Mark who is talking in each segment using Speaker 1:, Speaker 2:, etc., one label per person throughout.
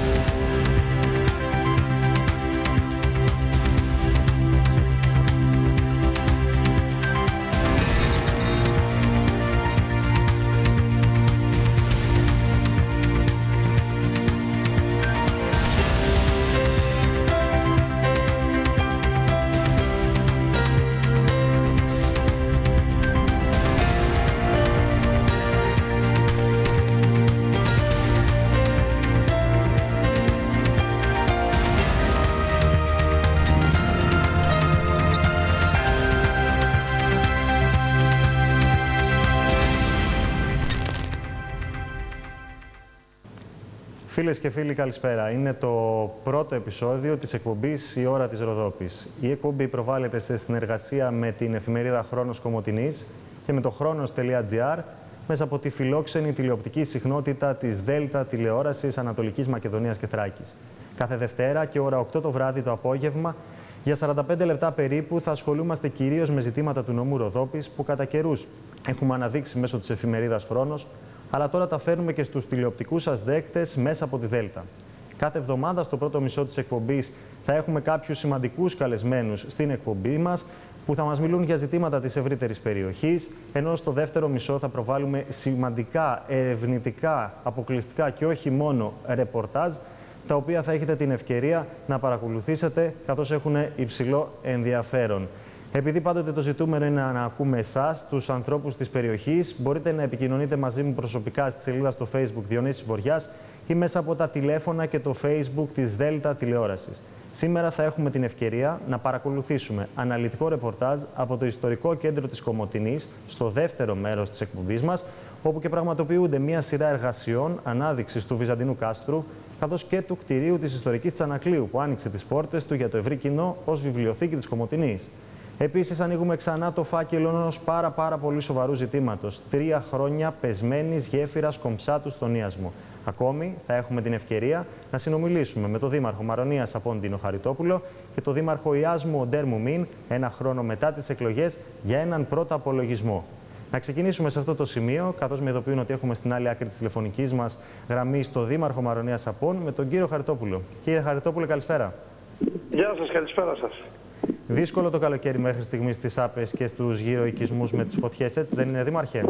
Speaker 1: Φίλες και φίλοι, καλησπέρα. Είναι το πρώτο επεισόδιο της εκπομπής «Η ώρα της Ροδόπης». Η εκπομπή προβάλλεται σε συνεργασία με την εφημερίδα Χρόνος Κομοτηνής και με το Χρόνος.gr μέσα από τη φιλόξενη τηλεοπτική συχνότητα της ΔΕΛΤΑ τηλεόρασης Ανατολικής Μακεδονίας και Θράκης. Κάθε Δευτέρα και ώρα 8 το βράδυ το απόγευμα, για 45 λεπτά περίπου, θα ασχολούμαστε κυρίως με ζητήματα του νομού Ροδόπης που κατά καιρούς έχουμε αναδείξει μέσω της εφημερίδας Χρόνος, αλλά τώρα τα φέρνουμε και στους τηλεοπτικούς σας δέκτες μέσα από τη ΔΕΛΤΑ. Κάθε εβδομάδα στο πρώτο μισό της εκπομπής θα έχουμε κάποιους σημαντικούς καλεσμένους στην εκπομπή μας που θα μας μιλούν για ζητήματα της ευρύτερης περιοχής, ενώ στο δεύτερο μισό θα προβάλλουμε σημαντικά, ερευνητικά, αποκλειστικά και όχι μόνο ρεπορτάζ, τα οποία θα έχετε την ευκαιρία να παρακολουθήσετε καθώς έχουν υψηλό ενδιαφέρον. Επειδή πάντοτε το ζητούμενο είναι να ακούμε εσάς, τους ανθρώπους της περιοχής, μπορείτε να επικοινωνείτε μαζί μου προσωπικά στη σελίδα στο Facebook Διονύσης Βοριάς ή μέσα από τα τηλέφωνα και το Facebook της ΔΕΛΤΑ τηλεόρασης. Σήμερα θα έχουμε την ευκαιρία να παρακολουθήσουμε αναλυτικό ρεπορτάζ από το Ιστορικό Κέντρο της Κομοτηνής, στο δεύτερο μέρος της εκπομπής μας, όπου και πραγματοποιούνται μία σειρά εργασιών ανάδειξης του Βυζαντινού κάστρου, καθώς και του κτηρίου της Ιστορικής Τσανακλείου, που άνοιξε τις πόρτες του για το ευρύ κοινό ως βιβλιοθήκη της Κομοτηνής. Επίσης, ανοίγουμε ξανά το φάκελο ενός πάρα πολύ σοβαρού ζητήματος. 3 χρόνια πεσμένης γέφυρας Κομψάτου στον Ιασμό. Ακόμη, θα έχουμε την ευκαιρία να συνομιλήσουμε με τον Δήμαρχο Μαρονίας Απόντινο Χαριτόπουλο και τον Δήμαρχο Ιάσμου Οντέρμου Μίν, ένα χρόνο μετά τις εκλογές, για έναν πρώτο απολογισμό. Να ξεκινήσουμε σε αυτό το σημείο, καθώς με ειδοποιούν ότι έχουμε στην άλλη άκρη της τηλεφωνικής μας γραμμή στο Δήμαρχο Μαρονίας Απών, με τον κύριο Χαριτόπουλο. Κύριε Χαριτόπουλο, καλησπέρα.
Speaker 2: Γεια σας, καλησπέρα σας.
Speaker 1: Δύσκολο το καλοκαίρι μέχρι στιγμής στις άπες και στους γύρω οικισμούς με τις φωτιές, έτσι δεν είναι, Δήμαρχε?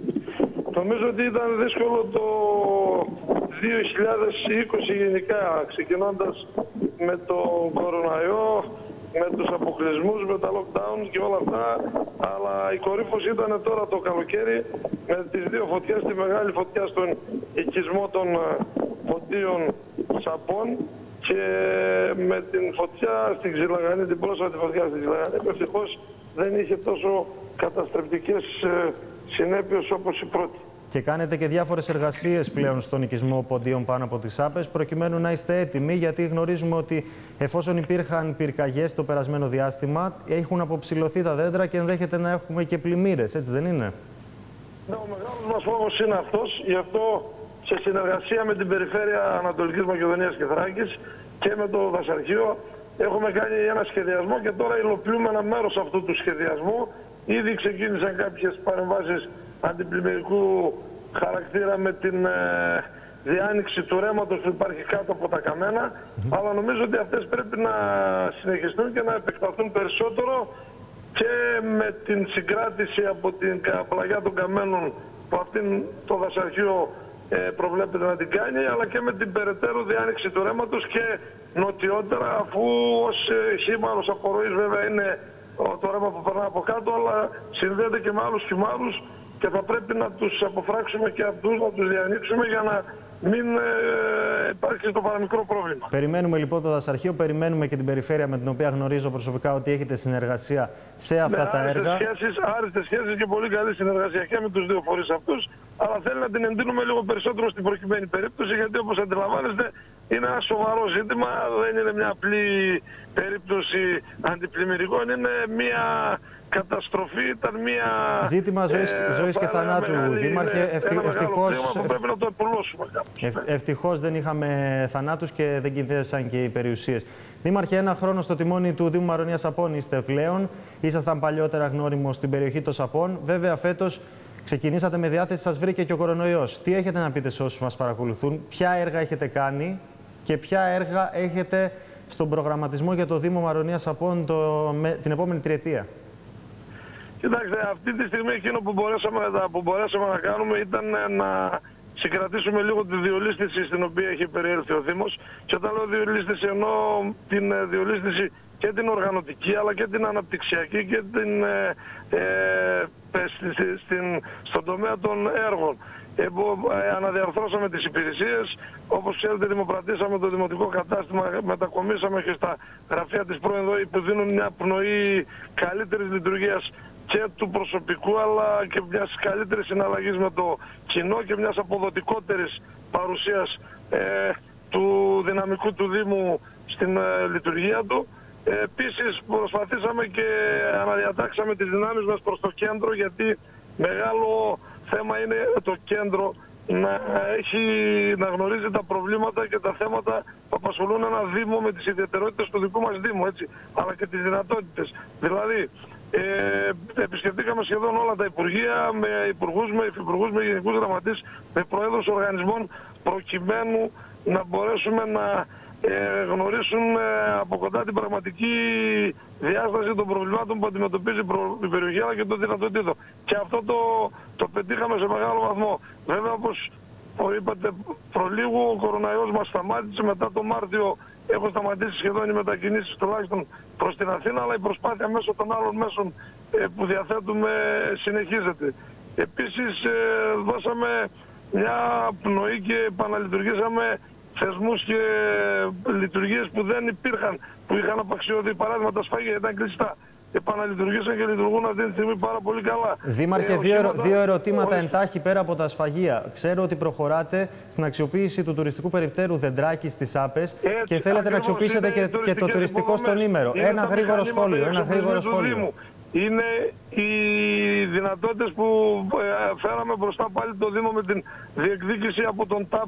Speaker 2: Νομίζω ότι ήταν δύσκολο το 2020 γενικά, ξεκινώντας με τον κοροναϊό, με τους αποκλεισμούς, με τα lockdowns και όλα αυτά. Αλλά η κορύφωση ήταν τώρα το καλοκαίρι με τις δύο φωτιές, τη μεγάλη φωτιά στον οικισμό των Φωτίων Σαπών και με την φωτιά στην Ξυλαγανή, την πρόσφατη φωτιά στην Ξυλαγανή, ευτυχώς δεν είχε τόσο καταστρεπτικές συνέπειες όπως η πρώτη.
Speaker 1: Και κάνετε και διάφορες εργασίες πλέον στον οικισμό Ποντίων πάνω από τις άπες, προκειμένου να είστε έτοιμοι, γιατί γνωρίζουμε ότι εφόσον υπήρχαν πυρκαγιές το περασμένο διάστημα, έχουν αποψηλωθεί τα δέντρα και ενδέχεται να έχουμε και πλημμύρες, έτσι δεν είναι?
Speaker 2: Ναι, ο μεγάλος μας φόβος είναι αυτός, γι' αυτό σε συνεργασία με την Περιφέρεια Ανατολικής Μακεδονίας και Θράκης και με το Δασαρχείο έχουμε κάνει ένα σχεδιασμό και τώρα υλοποιούμε ένα μέρος αυτού του σχεδιασμού. Ήδη ξεκίνησαν κάποιες παρεμβάσεις αντιπλημμυρικού χαρακτήρα με την διάνοιξη του ρέματος που υπάρχει κάτω από τα καμένα, αλλά νομίζω ότι αυτές πρέπει να συνεχιστούν και να επεκταθούν περισσότερο και με την συγκράτηση από την πλαγιά των καμένων που αυτήν το Δασαρχείο προβλέπεται να την κάνει, αλλά και με την περαιτέρω διάνοιξη του ρέματος και νοτιότερα, αφού ως χήμαρος απορροής βέβαια είναι το ρέμα που περνά από κάτω, αλλά συνδέεται και με άλλους χυμάρους και θα πρέπει να τους αποφράξουμε και αυτούς, να τους διανοίξουμε για να μην υπάρχει το παραμικρό πρόβλημα.
Speaker 1: Περιμένουμε λοιπόν το Δασαρχείο, περιμένουμε και την Περιφέρεια με την οποία γνωρίζω προσωπικά ότι έχετε συνεργασία σε αυτά τα έργα.
Speaker 2: Άριστες σχέσεις και πολύ καλή συνεργασία και με τους δύο φορείς αυτούς, αλλά θέλει να την εντείνουμε λίγο περισσότερο στην προκειμένη περίπτωση, γιατί όπως αντιλαμβάνεστε είναι ένα σοβαρό ζήτημα, δεν είναι μια απλή περίπτωση αντιπλημμυρικών, είναι μια καταστροφή, ήταν μια
Speaker 1: ζήτημα ζωής και θανάτου, Δήμαρχε. Ευτυχώς δεν είχαμε θανάτους και δεν κινδύνευσαν και οι περιουσίες. Δήμαρχε, ένα χρόνο στο τιμόνι του Δήμου Μαρονίας Απών είστε πλέον. Ήσασταν παλιότερα γνώριμος στην περιοχή των Σαπών. Βέβαια, φέτος ξεκινήσατε με διάθεση, σας βρήκε και ο κορονοϊός. Τι έχετε να πείτε σε όσους μας παρακολουθούν, ποια έργα έχετε κάνει και ποια έργα έχετε στον προγραμματισμό για το Δήμο Μαρονίας Σαπών την επόμενη τριετία?
Speaker 2: Κοιτάξτε, αυτή τη στιγμή εκείνο που μπορέσαμε να κάνουμε ήταν να συγκρατήσουμε λίγο τη διολίσθηση στην οποία έχει περιέλθει ο Δήμος. Και όταν λέω διολίσθηση, εννοώ την διολίσθηση και την οργανωτική, αλλά και την αναπτυξιακή και στον τομέα των έργων. Αναδιαρθρώσαμε τις υπηρεσίες. Όπως ξέρετε, δημοπρατήσαμε το δημοτικό κατάστημα, μετακομίσαμε και στα γραφεία της πρώην ΔΟΗ που δίνουν μια πνοή καλύτερης λειτουργίας και του προσωπικού, αλλά και μιας καλύτερης συναλλαγής με το κοινό και μιας αποδοτικότερης παρουσίας του δυναμικού του Δήμου στην λειτουργία του. Επίσης προσπαθήσαμε και αναδιατάξαμε τις δυνάμεις μας προς το κέντρο, γιατί μεγάλο θέμα είναι το κέντρο να γνωρίζει τα προβλήματα και τα θέματα που απασχολούν ένα Δήμο με τις ιδιαιτερότητες του δικού μας Δήμου, έτσι, αλλά και τις δυνατότητες. Δηλαδή, επισκεφτήκαμε σχεδόν όλα τα υπουργεία, με υπουργούς, με υφυπουργούς, με γενικούς γραμματείς, με προέδρους οργανισμών, προκειμένου να μπορέσουμε να γνωρίσουν από κοντά την πραγματική διάσταση των προβλημάτων που αντιμετωπίζει η περιοχή, αλλά και των δυνατοτήτων. Και αυτό το πετύχαμε σε μεγάλο βαθμό. Βέβαια, όπως είπατε προλίγου, ο κοροναϊός μας σταμάτησε. Μετά το Μάρτιο έχουν σταματήσει σχεδόν οι μετακινήσεις, τουλάχιστον προς την Αθήνα, αλλά η προσπάθεια μέσω των άλλων μέσων που διαθέτουμε συνεχίζεται. Επίσης δώσαμε μια πνοή και επαναλειτουργήσαμε θεσμούς και λειτουργίες που δεν υπήρχαν, που είχαν απαξιωθεί. Παράδειγμα, τα σφαγεία ήταν κλειστά. Επαναλειτουργήσαν και λειτουργούν αυτή τη στιγμή πάρα πολύ καλά.
Speaker 1: Δήμαρχε, δύο ερωτήματα εντάχει πέρα από τα σφαγεία. Ξέρω ότι προχωράτε στην αξιοποίηση του τουριστικού περιπτέρου Δεντράκη στις Άπες και θέλετε να αξιοποιήσετε και το τουριστικό στον Ήμερο. Ένα γρήγορο σχόλιο.
Speaker 2: Είναι οι δυνατότητες που φέραμε μπροστά πάλι το Δήμο με την διεκδίκηση από τον ΤΑΠ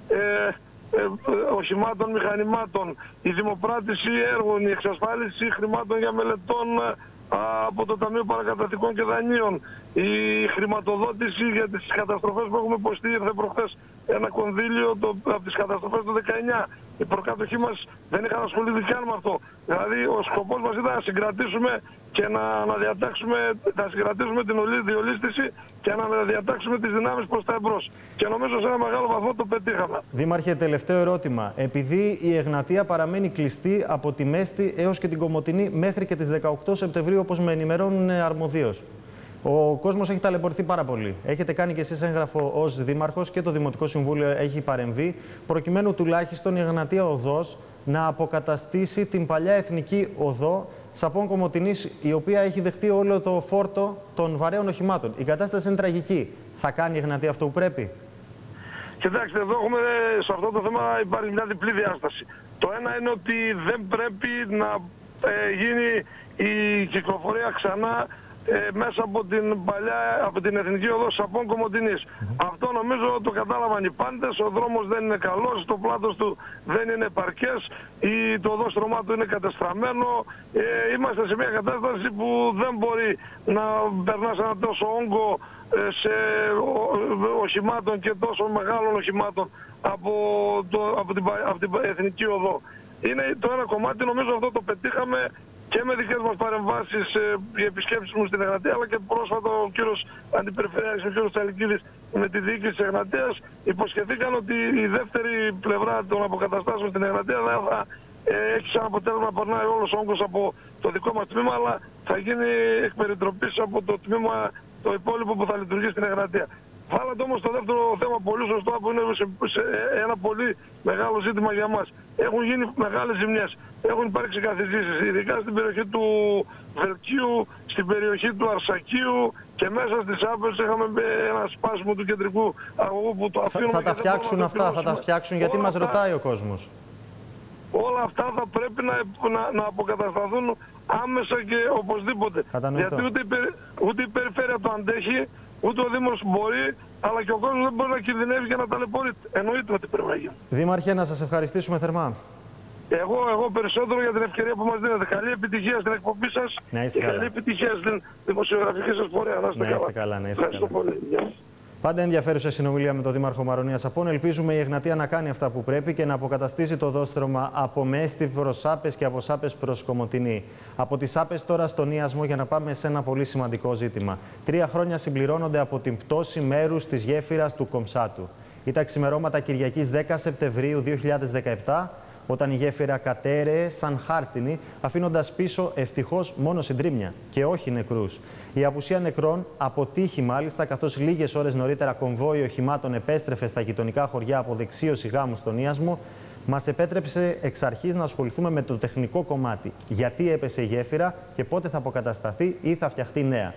Speaker 2: οχημάτων, μηχανημάτων, η δημοπράτηση έργων, η εξασφάλιση χρημάτων για μελετών από το Ταμείο Παρακαταθήκων και Δανείων, η χρηματοδότηση για τις καταστροφές που έχουμε υποστεί. Ήρθε προχθές ένα κονδύλιο από τις καταστροφές του 19. Οι προκάτοχοί μας δεν είχαν ασχοληθεί καν με αυτό. Δηλαδή ο σκοπός μας ήταν να συγκρατήσουμε και να συγκρατήσουμε την διολίσθηση και να διατάξουμε τις δυνάμεις προς τα εμπρός. Και νομίζω σε ένα μεγάλο βαθμό το πετύχαμε.
Speaker 1: Δήμαρχε, τελευταίο ερώτημα. Επειδή η Εγνατία παραμένει κλειστή από τη Μέστη έως και την Κομοτηνή μέχρι και τις 18 Σεπτεμβρίου, όπως με ενημερώνουν αρμοδίως, ο κόσμος έχει ταλαιπωρηθεί πάρα πολύ. Έχετε κάνει και εσείς έγγραφο ως Δήμαρχος και το Δημοτικό Συμβούλιο έχει παρεμβεί, προκειμένου τουλάχιστον η Εγνατία Οδός να αποκαταστήσει την παλιά εθνική οδό Σαπών Κομοτηνής, η οποία έχει δεχτεί όλο το φόρτο των βαρέων οχημάτων. Η κατάσταση είναι τραγική. Θα κάνει η Εγνατία αυτό που πρέπει?
Speaker 2: Κοιτάξτε, εδώ σε αυτό το θέμα υπάρχει μια διπλή διάσταση. Το ένα είναι ότι δεν πρέπει να γίνει η κυκλοφορία ξανά μέσα από την εθνική οδό Σαπών Κομοτηνής. Αυτό νομίζω το κατάλαβαν οι πάντες. Ο δρόμος δεν είναι καλός, το πλάτος του δεν είναι επαρκές, το οδόστρωμά του είναι κατεστραμμένο. Είμαστε σε μια κατάσταση που δεν μπορεί να περνάς ένα τόσο όγκο οχημάτων και τόσο μεγάλων οχημάτων από την εθνική οδό. Είναι το ένα κομμάτι, νομίζω αυτό το πετύχαμε και με δικές μας παρεμβάσεις, οι επισκέψεις μου στην Εγνατία, αλλά και πρόσφατα ο κύριος Αντιπεριφερειάρχης, ο κύριος Τσαλικίδης, με τη διοίκηση της Εγνατίας, υποσχεθήκαν ότι η δεύτερη πλευρά των αποκαταστάσεων στην Εγνατία δεν θα έχει σαν αποτέλεσμα να περνάει όλος ο όγκος από το δικό μας τμήμα, αλλά θα γίνει εκ περιτροπής από το τμήμα το υπόλοιπο που θα λειτουργεί στην Εγνατία. Βάλατε όμως το δεύτερο θέμα πολύ σωστό, που είναι ένα πολύ μεγάλο ζήτημα για μας. Έχουν γίνει μεγάλες ζημιές. Έχουν υπάρξει καθιζήσεις, ειδικά στην περιοχή του Βελκίου, στην περιοχή του Αρσακίου και μέσα στις Άπες είχαμε ένα σπάσιμο του κεντρικού αγωγού που το αφήνουμε.
Speaker 1: Θα τα φτιάξουν αυτά, θα τα φτιάξουν, γιατί μας ρωτάει ο κόσμος.
Speaker 2: Όλα αυτά θα πρέπει να αποκατασταθούν άμεσα και οπωσδήποτε.
Speaker 1: Κατανοητό.
Speaker 2: Γιατί ούτε η περιφέρεια το αντέχει, ούτε ο Δήμος μπορεί, αλλά και ο κόσμος δεν μπορεί να κινδυνεύει και να ταλαιπωρείται. Εννοείται ότι πρέπει να γίνει.
Speaker 1: Δήμαρχε, να σας ευχαριστήσουμε θερμά.
Speaker 2: Εγώ περισσότερο για την ευκαιρία που μας δίνετε. Καλή επιτυχία στην εκπομπή σας και καλή επιτυχία στην δημοσιογραφική σας πορεία.
Speaker 1: Να είστε καλά.
Speaker 2: Ευχαριστώ πολύ.
Speaker 1: Πάντα ενδιαφέρουσα συνομιλία με τον Δήμαρχο Μαρονίας Αφών. Ελπίζουμε η Εγνατία να κάνει αυτά που πρέπει και να αποκαταστήσει το οδόστρωμα από Μέστη προς Σάπες και από Σάπες προς Κομοτηνή. Από τις Σάπες τώρα στον Ιασμό για να πάμε σε ένα πολύ σημαντικό ζήτημα. 3 χρόνια συμπληρώνονται από την πτώση μέρους της γέφυρας του Κομψάτου. Ήταν ξημερώματα Κυριακής 10 Σεπτεμβρίου 2017. Όταν η γέφυρα κατέρεε σαν χάρτινη, αφήνοντας πίσω ευτυχώς μόνο συντρίμμια και όχι νεκρούς. Η απουσία νεκρών αποτύχει μάλιστα, καθώς λίγες ώρες νωρίτερα κομβόι οχημάτων επέστρεφε στα γειτονικά χωριά από δεξίωση γάμου στον Ιασμό, μας επέτρεψε εξ αρχής να ασχοληθούμε με το τεχνικό κομμάτι. Γιατί έπεσε η γέφυρα και πότε θα αποκατασταθεί ή θα φτιαχτεί νέα.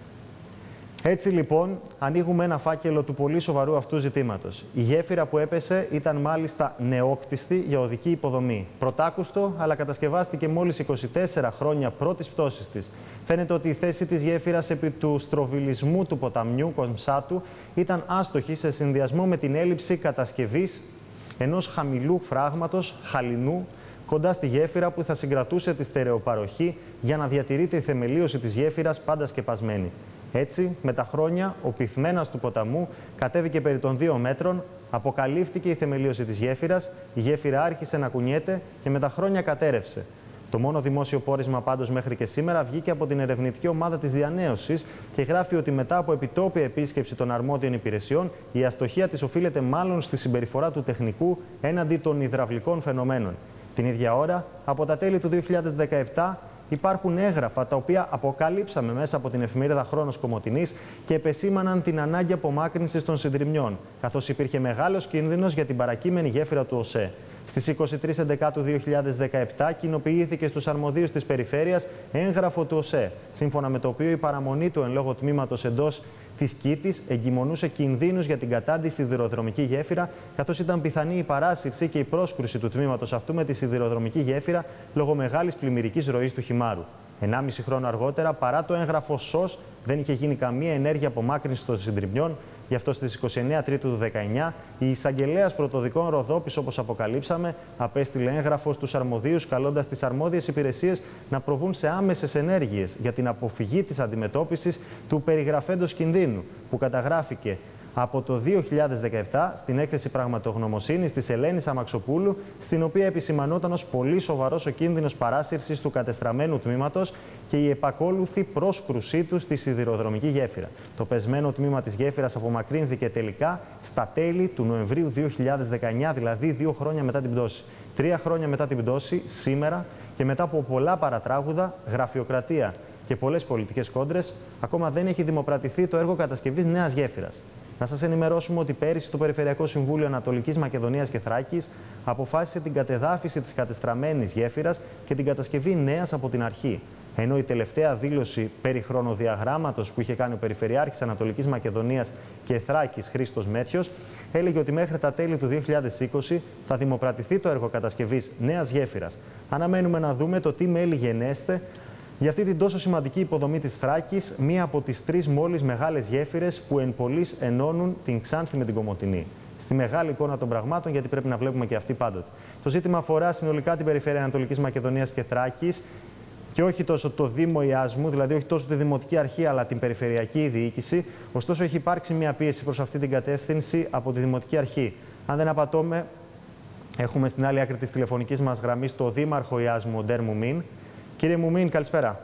Speaker 1: Έτσι λοιπόν, ανοίγουμε ένα φάκελο του πολύ σοβαρού αυτού ζητήματος. Η γέφυρα που έπεσε ήταν μάλιστα νεόκτιστη για οδική υποδομή. Πρωτάκουστο, αλλά κατασκευάστηκε μόλις 24 χρόνια πρώτης πτώσης της. Φαίνεται ότι η θέση της γέφυρας επί του στροβιλισμού του ποταμιού Κομψάτου ήταν άστοχη σε συνδυασμό με την έλλειψη κατασκευής ενός χαμηλού φράγματος χαλινού κοντά στη γέφυρα που θα συγκρατούσε τη στερεοπαροχή για να διατηρείται η θεμελίωση της γέφυρας πάντα σκεπασμένη. Έτσι, με τα χρόνια, ο πυθμένας του ποταμού κατέβηκε περί των 2 μέτρων, αποκαλύφθηκε η θεμελίωση της γέφυρας, η γέφυρα άρχισε να κουνιέται και με τα χρόνια κατέρευσε. Το μόνο δημόσιο πόρισμα πάντως μέχρι και σήμερα βγήκε από την ερευνητική ομάδα της διανέωσης και γράφει ότι μετά από επιτόπια επίσκεψη των αρμόδιων υπηρεσιών, η αστοχία της οφείλεται μάλλον στη συμπεριφορά του τεχνικού έναντι των υδραυλικών φαινομένων. Την ίδια ώρα, από τα τέλη του 2017, υπάρχουν έγγραφα τα οποία αποκαλύψαμε μέσα από την εφημερίδα Χρόνος Κομοτηνής και επεσήμαναν την ανάγκη απομάκρυνσης των συντριμμιών, καθώς υπήρχε μεγάλος κίνδυνος για την παρακείμενη γέφυρα του ΟΣΕ. Στις 23 Ενδεκάτου 2017 κοινοποιήθηκε στους αρμοδίους της περιφέρειας έγγραφο του ΟΣΕ, σύμφωνα με το οποίο η παραμονή του εν λόγω τμήματος εντός της Κήτης εγκυμονούσε κινδύνους για την κατάντηση σιδηροδρομική γέφυρα, καθώς ήταν πιθανή η παράσυρση και η πρόσκρουση του τμήματος αυτού με τη σιδηροδρομική γέφυρα λόγω μεγάλης πλημμυρικής ροής του Χιμάρου. 1,5 χρόνο αργότερα, παρά το έγγραφο ΣΟΣ, δεν είχε γίνει καμία ενέργεια απομάκρυνσης των συντριμμιών. Γι' αυτό στις 29 Τρίτου του 2019, η εισαγγελέας πρωτοδικών Ροδόπης, όπως αποκαλύψαμε, απέστειλε έγγραφο στους αρμοδίους, καλώντας τις αρμόδιες υπηρεσίες να προβούν σε άμεσες ενέργειες για την αποφυγή της αντιμετώπισης του περιγραφέντος κινδύνου, που καταγράφηκε από το 2017 στην έκθεση πραγματογνωμοσύνης της Ελένης Αμαξοπούλου, στην οποία επισημανόταν ως πολύ σοβαρός ο κίνδυνος παράσυρσης του κατεστραμμένου τμήματος και η επακόλουθη πρόσκρουσή του στη σιδηροδρομική γέφυρα. Το πεσμένο τμήμα της γέφυρας απομακρύνθηκε τελικά στα τέλη του Νοεμβρίου 2019, δηλαδή 2 χρόνια μετά την πτώση. 3 χρόνια μετά την πτώση, σήμερα και μετά από πολλά παρατράγουδα, γραφειοκρατία και πολλές πολιτικές κόντρες, ακόμα δεν έχει δημοπρατηθεί το έργο κατασκευής νέας γέφυρας. Να σας ενημερώσουμε ότι πέρυσι το Περιφερειακό Συμβούλιο Ανατολικής Μακεδονίας και Θράκης αποφάσισε την κατεδάφιση της κατεστραμμένης γέφυρας και την κατασκευή νέας από την αρχή. Ενώ η τελευταία δήλωση περί χρονοδιαγράμματος που είχε κάνει ο Περιφερειάρχης Ανατολικής Μακεδονίας και Θράκης Χρήστος Μέτιος έλεγε ότι μέχρι τα τέλη του 2020 θα δημοπρατηθεί το έργο κατασκευής νέας γέφυρας. Αναμένουμε να δούμε το τι μέλη γενέστε για αυτή την τόσο σημαντική υποδομή της Θράκης, μία από τις 3 μόλις μεγάλες γέφυρες που εν πολλοίς ενώνουν την Ξάνθη με την Κομοτηνή. Στη μεγάλη εικόνα των πραγμάτων, γιατί πρέπει να βλέπουμε και αυτή πάντοτε. Το ζήτημα αφορά συνολικά την περιφέρεια Ανατολικής Μακεδονίας και Θράκης και όχι τόσο το Δήμο Ιασμού, δηλαδή όχι τόσο τη Δημοτική Αρχή, αλλά την Περιφερειακή Διοίκηση. Ωστόσο, έχει υπάρξει μια πίεση προς αυτή την κατεύθυνση από τη Δημοτική Αρχή. Αν δεν απατώμε, έχουμε στην άλλη άκρη της τηλεφωνικής μας γραμμής το Δήμαρχο Ιασμού, Ντέρ Μουμίν. Κύριε Μουμίν, καλησπέρα.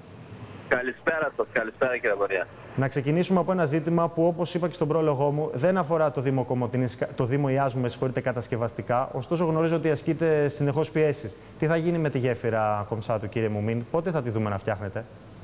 Speaker 3: Καλησπέρα σας, καλησπέρα κύριε Βοριά.
Speaker 1: Να ξεκινήσουμε από ένα ζήτημα που, όπως είπα και στον πρόλογό μου, δεν αφορά το Δήμο Κομοτηνής, το Δήμο Ιασμού, με συγχωρείτε, κατασκευαστικά. Ωστόσο, γνωρίζω ότι ασκείτε συνεχώς πιέσεις. Τι θα γίνει με τη γέφυρα Κομψάτου, κύριε Μουμίν, πότε θα τη δούμε να φτιάχνετε?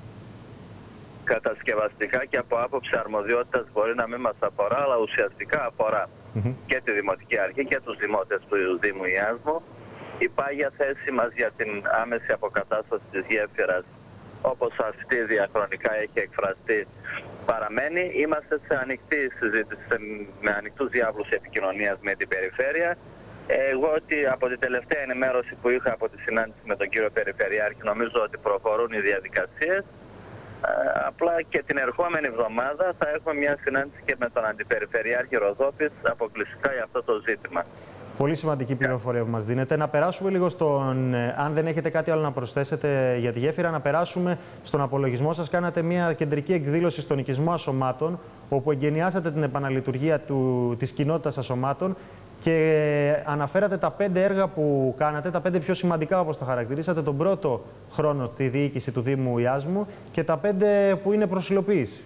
Speaker 3: Κατασκευαστικά και από άποψη αρμοδιότητας μπορεί να μην μας αφορά, αλλά ουσιαστικά αφορά και τη Δημοτική Αρχή και τους δημότες του Δήμου Ιασμού. Η πάγια θέση μας για την άμεση αποκατάσταση της γέφυρας, όπως αυτή διαχρονικά έχει εκφραστεί, παραμένει. Είμαστε σε ανοιχτή συζήτηση, με ανοιχτούς διάβλους επικοινωνίας με την περιφέρεια. Εγώ ότι από την τελευταία ενημέρωση που είχα από τη συνάντηση με τον κύριο Περιφερειάρχη, νομίζω ότι προχωρούν οι διαδικασίες. Απλά και την ερχόμενη εβδομάδα θα έχουμε μια συνάντηση και με τον Αντιπεριφερειάρχη Ροδόπης αποκλειστικά για αυτό το ζήτημα.
Speaker 1: Πολύ σημαντική πληροφορία που μας δίνετε. Να περάσουμε λίγο στον, αν δεν έχετε κάτι άλλο να προσθέσετε για τη γέφυρα, να περάσουμε στον απολογισμό σας. Κάνατε μια κεντρική εκδήλωση στον οικισμό Ασωμάτων, όπου εγκαινιάσατε την επαναλειτουργία της κοινότητας ασωμάτων και αναφέρατε τα 5 έργα που κάνατε, τα 5 πιο σημαντικά όπως τα χαρακτηρίσατε, τον πρώτο χρόνο στη διοίκηση του Δήμου Ιάσμου και τα 5 που είναι προς υλοποίηση.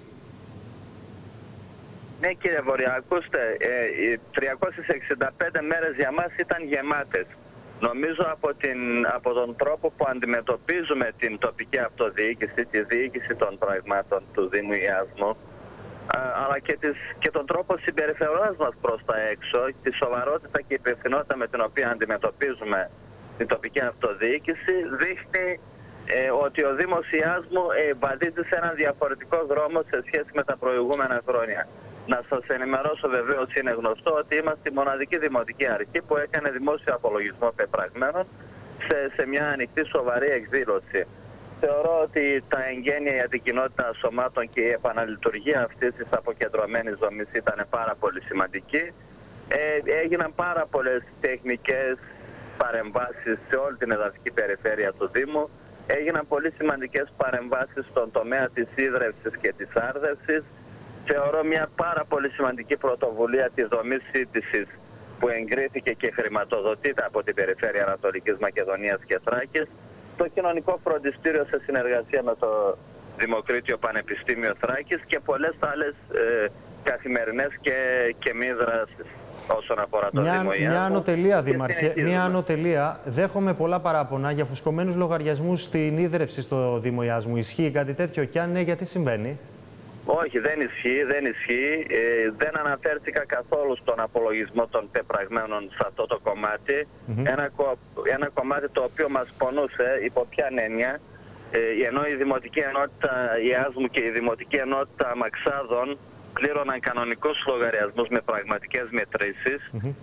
Speaker 3: Ναι κύριε Βοριά, ακούστε, οι 365 μέρες για μας ήταν γεμάτες. Νομίζω από τον τρόπο που αντιμετωπίζουμε την τοπική αυτοδιοίκηση, τη διοίκηση των πραγμάτων του Δήμου Ιάσμου, αλλά και τον τρόπο συμπεριφοράς μας προς τα έξω, τη σοβαρότητα και η υπευθυνότητα με την οποία αντιμετωπίζουμε την τοπική αυτοδιοίκηση, δείχνει ότι ο Δήμος Ιάσμου βαδίζει σε έναν διαφορετικό δρόμο σε σχέση με τα προηγούμενα χρόνια. Να σας ενημερώσω, βεβαίως είναι γνωστό ότι είμαστε η μοναδική δημοτική αρχή που έκανε δημόσιο απολογισμό πεπραγμένων σε μια ανοιχτή σοβαρή εκδήλωση. Θεωρώ ότι τα εγγένεια για την κοινότητα ασωμάτων και η επαναλειτουργία αυτής της αποκεντρωμένης δομής ήταν πάρα πολύ σημαντική. Έγιναν πάρα πολλές τεχνικές παρεμβάσεις σε όλη την εδαφική περιφέρεια του Δήμου. Έγιναν πολύ σημαντικές παρεμβάσεις στον τομέα της ίδρευσης και της άρδευσης. Θεωρώ μια πάρα πολύ σημαντική πρωτοβουλία τη δομής σύντησης που εγκρίθηκε και χρηματοδοτείται από την Περιφέρεια Ανατολικής Μακεδονίας και Θράκης, το Κοινωνικό Φροντιστήριο σε συνεργασία με το Δημοκρίτιο Πανεπιστήμιο Θράκης και πολλές άλλες καθημερινές και μη δράσεις όσον αφορά το Δήμο Ιάσμου.
Speaker 1: Μια ανωτελεία, Δήμαρχε, μια ανωτελεία. Δέχομαι πολλά παράπονα για φουσκωμένους λογαριασμούς στην ίδρυυση στο Δήμο Ιάσμου. Ισχύει κάτι τέτοιο και αν ναι, γιατί συμβαίνει?
Speaker 3: Όχι, δεν ισχύει. Δεν αναφέρθηκα καθόλου στον απολογισμό των πεπραγμένων σε αυτό το κομμάτι. Ένα κομμάτι το οποίο μας πονούσε, υπό ποια έννοια, ενώ η Δημοτική Ενότητα Ιάσμου και η Δημοτική Ενότητα Αμαξάδων πλήρωναν κανονικούς λογαριασμούς με πραγματικές μετρήσεις,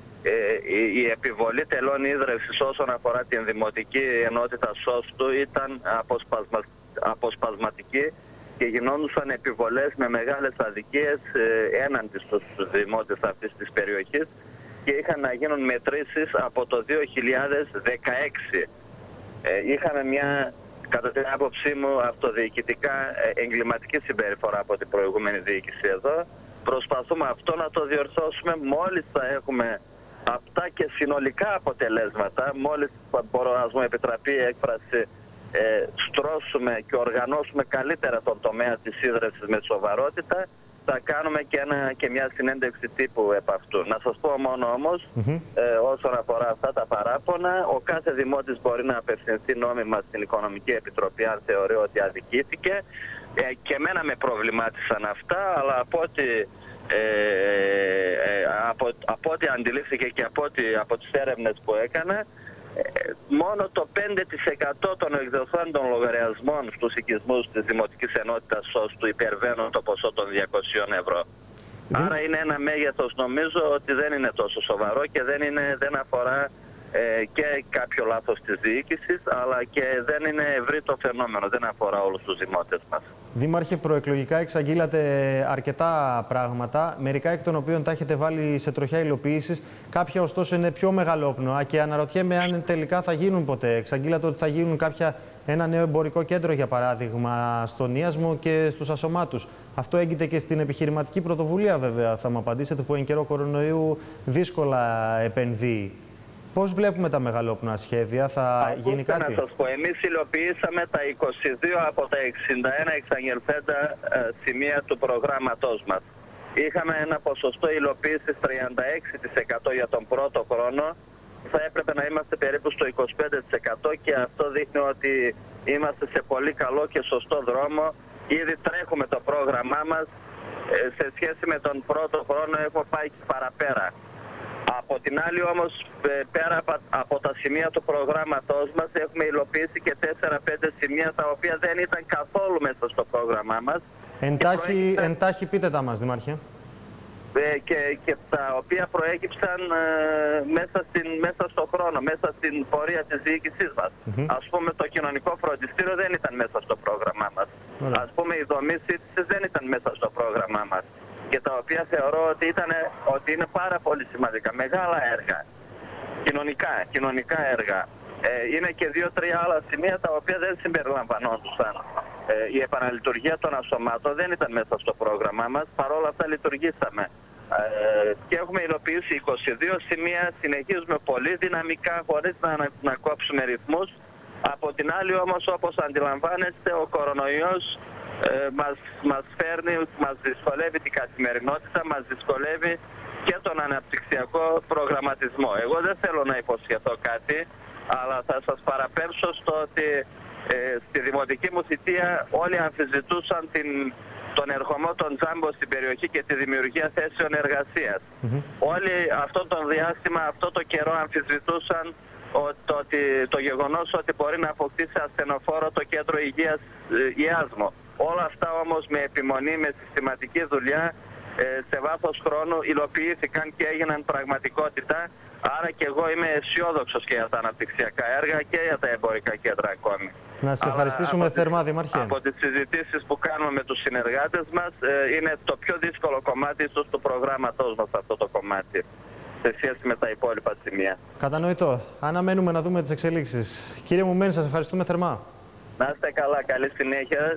Speaker 3: η επιβολή τελών ίδρευσης όσον αφορά την Δημοτική Ενότητα Σώστου ήταν αποσπασματική και γινόντουσαν επιβολές με μεγάλες αδικίες έναντι στους δημότες αυτής της περιοχής και είχαν να γίνουν μετρήσεις από το 2016. Είχαμε μια, κατά την άποψή μου, αυτοδιοικητικά εγκληματική συμπεριφορά από την προηγούμενη διοίκηση εδώ. Προσπαθούμε αυτό να το διορθώσουμε μόλις θα έχουμε αυτά και συνολικά αποτελέσματα, μόλις ας μου επιτραπεί η έκφραση, στρώσουμε και οργανώσουμε καλύτερα τον τομέα της ίδρυυσης με σοβαρότητα, θα κάνουμε και μια συνέντευξη τύπου επ' αυτού. Να σας πω μόνο όμως, όσον αφορά αυτά τα παράπονα, ο κάθε δημότης μπορεί να απευθυνθεί νόμιμα στην Οικονομική Επιτροπή αν θεωρεί ότι αδικήθηκε. Και εμένα με προβλημάτισαν αυτά, αλλά από ό,τι αντιλήφθηκε και από τις έρευνες που έκανα, μόνο το 5% των εκδοθέντων λογαριασμών στους οικισμούς της Δημοτικής Ενότητας Σώστου υπερβαίνουν το ποσό των 200 ευρώ. Άρα είναι ένα μέγεθος, νομίζω, ότι δεν είναι τόσο σοβαρό και δεν αφορά και κάποιο λάθος της διοίκησης, αλλά και δεν είναι ευρύ το φαινόμενο, δεν αφορά όλους τους δημότες μας.
Speaker 1: Δήμαρχε, προεκλογικά εξαγγείλατε αρκετά πράγματα, μερικά εκ των οποίων τα έχετε βάλει σε τροχιά υλοποίησης. Κάποια ωστόσο είναι πιο μεγαλόπνοα και αναρωτιέμαι αν τελικά θα γίνουν ποτέ. Εξαγγείλατε ότι θα γίνουν ένα νέο εμπορικό κέντρο, για παράδειγμα, στον Ιάσμο και στους Ασωμάτους. Αυτό έγκυται και στην επιχειρηματική πρωτοβουλία, βέβαια, θα μου απαντήσετε, που εν καιρό κορονοϊού δύσκολα επενδύει. Πώς βλέπουμε τα μεγαλόπνοα σχέδια, θα γίνει κάτι?
Speaker 3: Να σας πω, εμείς υλοποιήσαμε τα 22 από τα 61 εξαγγελθέντα σημεία του προγράμματός μας. Είχαμε ένα ποσοστό υλοποίησης 36% για τον πρώτο χρόνο. Θα έπρεπε να είμαστε περίπου στο 25% και αυτό δείχνει ότι είμαστε σε πολύ καλό και σωστό δρόμο. Ήδη τρέχουμε το πρόγραμμά μας. Σε σχέση με τον πρώτο χρόνο έχουμε πάει και παραπέρα. Από την άλλη όμως, πέρα από τα σημεία του προγράμματός μας, έχουμε υλοποιήσει και 4-5 σημεία τα οποία δεν ήταν καθόλου μέσα στο πρόγραμμά μας.
Speaker 1: Εντάχει πείτε τα μας, Δήμαρχε.
Speaker 3: Και τα οποία προέκυψαν μέσα στο χρόνο, μέσα στην πορεία της διοίκησής μας. Ας πούμε, το κοινωνικό φροντιστήριο δεν ήταν μέσα στο πρόγραμμά μας. Ας πούμε, η δομή σύντησης δεν ήταν μέσα στο πρόγραμμά μας. Και τα οποία θεωρώ ότι είναι πάρα πολύ σημαντικά. Μεγάλα έργα, κοινωνικά έργα. Είναι και 2-3 άλλα σημεία τα οποία δεν συμπεριλαμβανόντουσαν Η επαναλειτουργία των ασωμάτων δεν ήταν μέσα στο πρόγραμμά μας, παρόλα αυτά λειτουργήσαμε. Και έχουμε υλοποιήσει 22 σημεία, συνεχίζουμε πολύ δυναμικά χωρίς να κόψουμε ρυθμούς. Από την άλλη όμως, όπως αντιλαμβάνεστε, ο κορονοϊός μας φέρνει, μας δυσκολεύει την καθημερινότητα, μας δυσκολεύει και τον αναπτυξιακό προγραμματισμό. Εγώ δεν θέλω να υποσχεθώ κάτι, αλλά θα σας παραπέμψω στο ότι στη δημοτική μου θητεία όλοι αμφισβητούσαν τον ερχομό των τζάμπο στην περιοχή και τη δημιουργία θέσεων εργασίας. Όλοι αυτό το διάστημα, αυτό το καιρό αμφισβητούσαν το γεγονός ότι μπορεί να αποκτήσει ασθενοφόρο το κέντρο υγείας Ιάσμο. Όλα αυτά όμως με επιμονή, με συστηματική δουλειά, σε βάθος χρόνου υλοποιήθηκαν και έγιναν πραγματικότητα. Άρα και εγώ είμαι αισιόδοξος και για τα αναπτυξιακά έργα και για τα εμπορικά κέντρα ακόμη.
Speaker 1: Να σας ευχαριστήσουμε θερμά, Δήμαρχε.
Speaker 3: Από τις συζητήσεις που κάνουμε με τους συνεργάτες μας, είναι το πιο δύσκολο κομμάτι ίσως του προγράμματός μας αυτό το κομμάτι, σε σχέση με τα υπόλοιπα σημεία.
Speaker 1: Κατανοητό. Αναμένουμε να δούμε τις εξελίξεις. Κύριε Μουμένη, σας ευχαριστούμε θερμά.
Speaker 3: Να είστε καλά, καλή συνέχεια.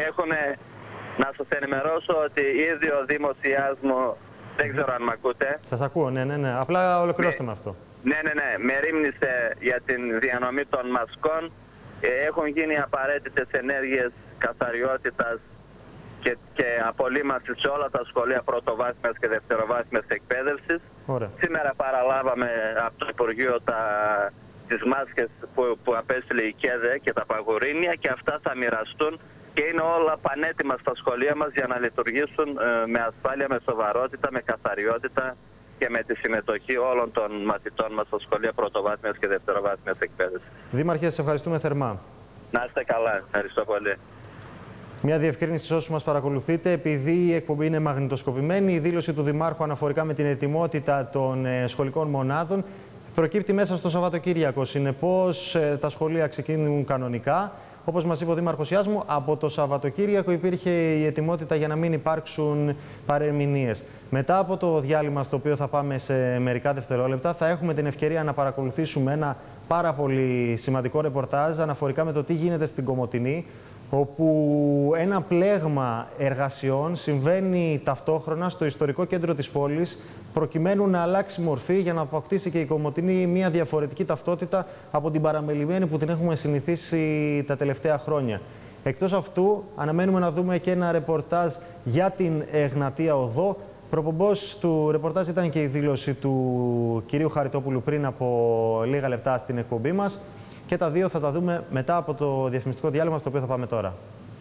Speaker 3: Να σας ενημερώσω ότι ήδη ο Δήμος Ιάσμου, δεν ξέρω αν με ακούτε.
Speaker 1: Σας ακούω, ναι. Απλά ολοκληρώστε με αυτό.
Speaker 3: Ναι. Μερίμνησε για την διανομή των μασκών. Έχουν γίνει απαραίτητες ενέργειες καθαριότητας και απολύμασης σε όλα τα σχολεία πρωτοβάθμιας και δευτεροβάθμιας εκπαίδευσης.
Speaker 1: Ωραία.
Speaker 3: Σήμερα παραλάβαμε από το Υπουργείο τις μάσκες που απέστειλε η ΚΕΔΕ και τα παγουρίνια, και αυτά θα μοιραστούν και είναι όλα πανέτοιμα στα σχολεία μας για να λειτουργήσουν με ασφάλεια, με σοβαρότητα, με καθαριότητα και με τη συμμετοχή όλων των μαθητών μας στα σχολεία πρωτοβάθμιας και δευτεροβάθμιας εκπαίδευσης.
Speaker 1: Δήμαρχε, σας ευχαριστούμε θερμά.
Speaker 3: Να είστε καλά. Ευχαριστώ πολύ.
Speaker 1: Μια διευκρίνηση σε όσους μας παρακολουθείτε, επειδή η εκπομπή είναι μαγνητοσκοπημένη, η δήλωση του Δημάρχου αναφορικά με την ετοιμότητα των σχολικών μονάδων προκύπτει μέσα στο Σαββατοκύριακο. Συνεπώς, τα σχολεία ξεκινούν κανονικά. Όπως μας είπε ο Δήμαρχος Ιάσμου, από το Σαββατοκύριακο υπήρχε η ετοιμότητα για να μην υπάρξουν παρερμηνίες. Μετά από το διάλειμμα, στο οποίο θα πάμε σε μερικά δευτερόλεπτα, θα έχουμε την ευκαιρία να παρακολουθήσουμε ένα πάρα πολύ σημαντικό ρεπορτάζ αναφορικά με το τι γίνεται στην Κομοτηνή, όπου ένα πλέγμα εργασιών συμβαίνει ταυτόχρονα στο ιστορικό κέντρο της πόλης, προκειμένου να αλλάξει μορφή για να αποκτήσει και η Κομοτηνή μια διαφορετική ταυτότητα από την παραμελημένη που την έχουμε συνηθίσει τα τελευταία χρόνια. Εκτός αυτού, αναμένουμε να δούμε και ένα ρεπορτάζ για την Εγνατία Οδό. Προπομπός του ρεπορτάζ ήταν και η δήλωση του κυρίου Χαριτόπουλου πριν από λίγα λεπτά στην εκπομπή μας. Και τα δύο θα τα δούμε μετά από το διαφημιστικό διάλειμμα, στο οποίο θα πάμε τώρα.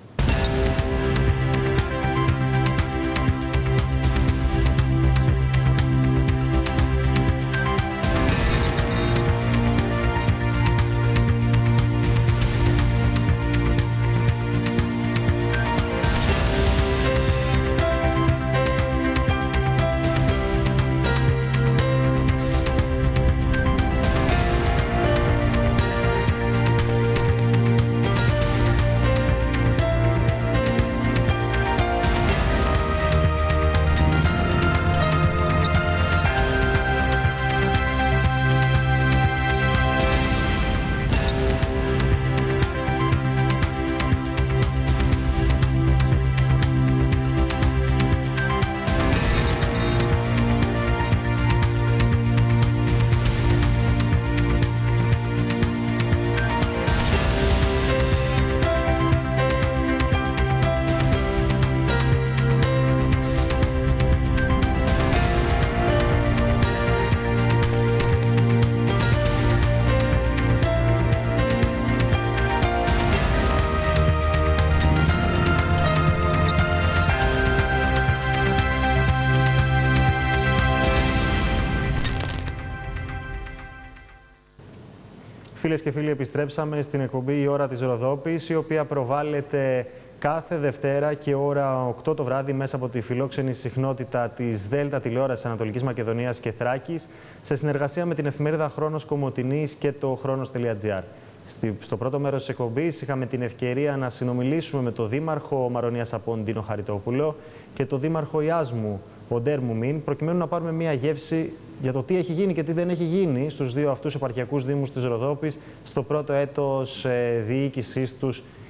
Speaker 1: Φίλες και φίλοι, επιστρέψαμε στην εκπομπή «Η ώρα της Ροδόπης», η οποία προβάλλεται κάθε Δευτέρα και ώρα 8 το βράδυ μέσα από τη φιλόξενη συχνότητα της ΔΕΛΤΑ τηλεόρασης Ανατολικής Μακεδονίας και Θράκης, σε συνεργασία με την εφημερίδα Χρόνος Κομοτηνής και το Χρόνος.gr. Στο πρώτο μέρος της εκπομπής είχαμε την ευκαιρία να συνομιλήσουμε με τον Δήμαρχο Μαρονίας Απών, Ντίνο Χαριτόπουλο, και τον Δήμαρχο Ιάσμου, Ποντέρ Μουμίν, προκειμένου να πάρουμε μια γεύση για το τι έχει γίνει και τι δεν έχει γίνει στους δύο αυτούς επαρχιακούς δήμους της Ροδόπης στο πρώτο έτος διοίκησής τους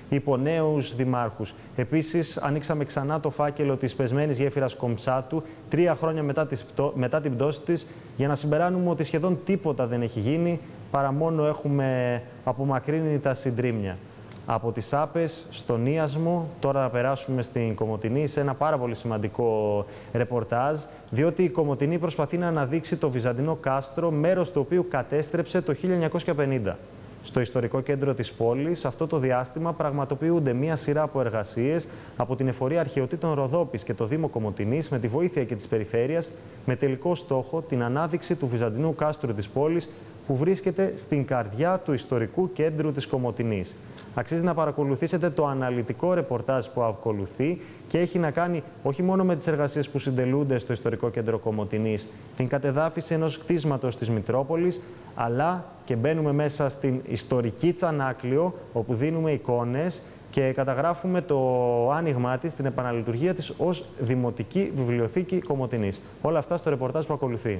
Speaker 1: υπό νέους δημάρχους. Επίσης, ανοίξαμε ξανά το φάκελο της πεσμένης γέφυρας Κομψάτου 3 χρόνια μετά την πτώση της, για να συμπεράνουμε ότι σχεδόν τίποτα δεν έχει γίνει, παρά μόνο έχουμε απομακρύνει τα συντρίμμια. Από τις Άπες στον Ίασμο, τώρα θα περάσουμε στην Κομοτηνή σε ένα πάρα πολύ σημαντικό ρεπορτάζ, διότι η Κομοτηνή προσπαθεί να αναδείξει το βυζαντινό κάστρο, μέρος του οποίου κατέστρεψε το 1950. Στο ιστορικό κέντρο της πόλης, αυτό το διάστημα πραγματοποιούνται μία σειρά από εργασίες από την Εφορία Αρχαιοτήτων Ροδόπης και το Δήμο Κομοτηνής με τη βοήθεια και της περιφέρειας, με τελικό στόχο την ανάδειξη του βυζαντινού κάστρου της πόλης, που βρίσκεται στην καρδιά του ιστορικού κέντρου της Κομοτηνής. Αξίζει να παρακολουθήσετε το αναλυτικό ρεπορτάζ που ακολουθεί και έχει να κάνει όχι μόνο με τις εργασίες που συντελούνται στο ιστορικό κέντρο Κομοτηνής, την κατεδάφιση ενός κτίσματος της Μητρόπολης, αλλά και μπαίνουμε μέσα στην ιστορική Τσανάκλειο, όπου δίνουμε εικόνες και καταγράφουμε το άνοιγμά της, την επαναλειτουργία της ως Δημοτική Βιβλιοθήκη Κομοτηνής. Όλα αυτά στο ρεπορτάζ που ακολουθεί.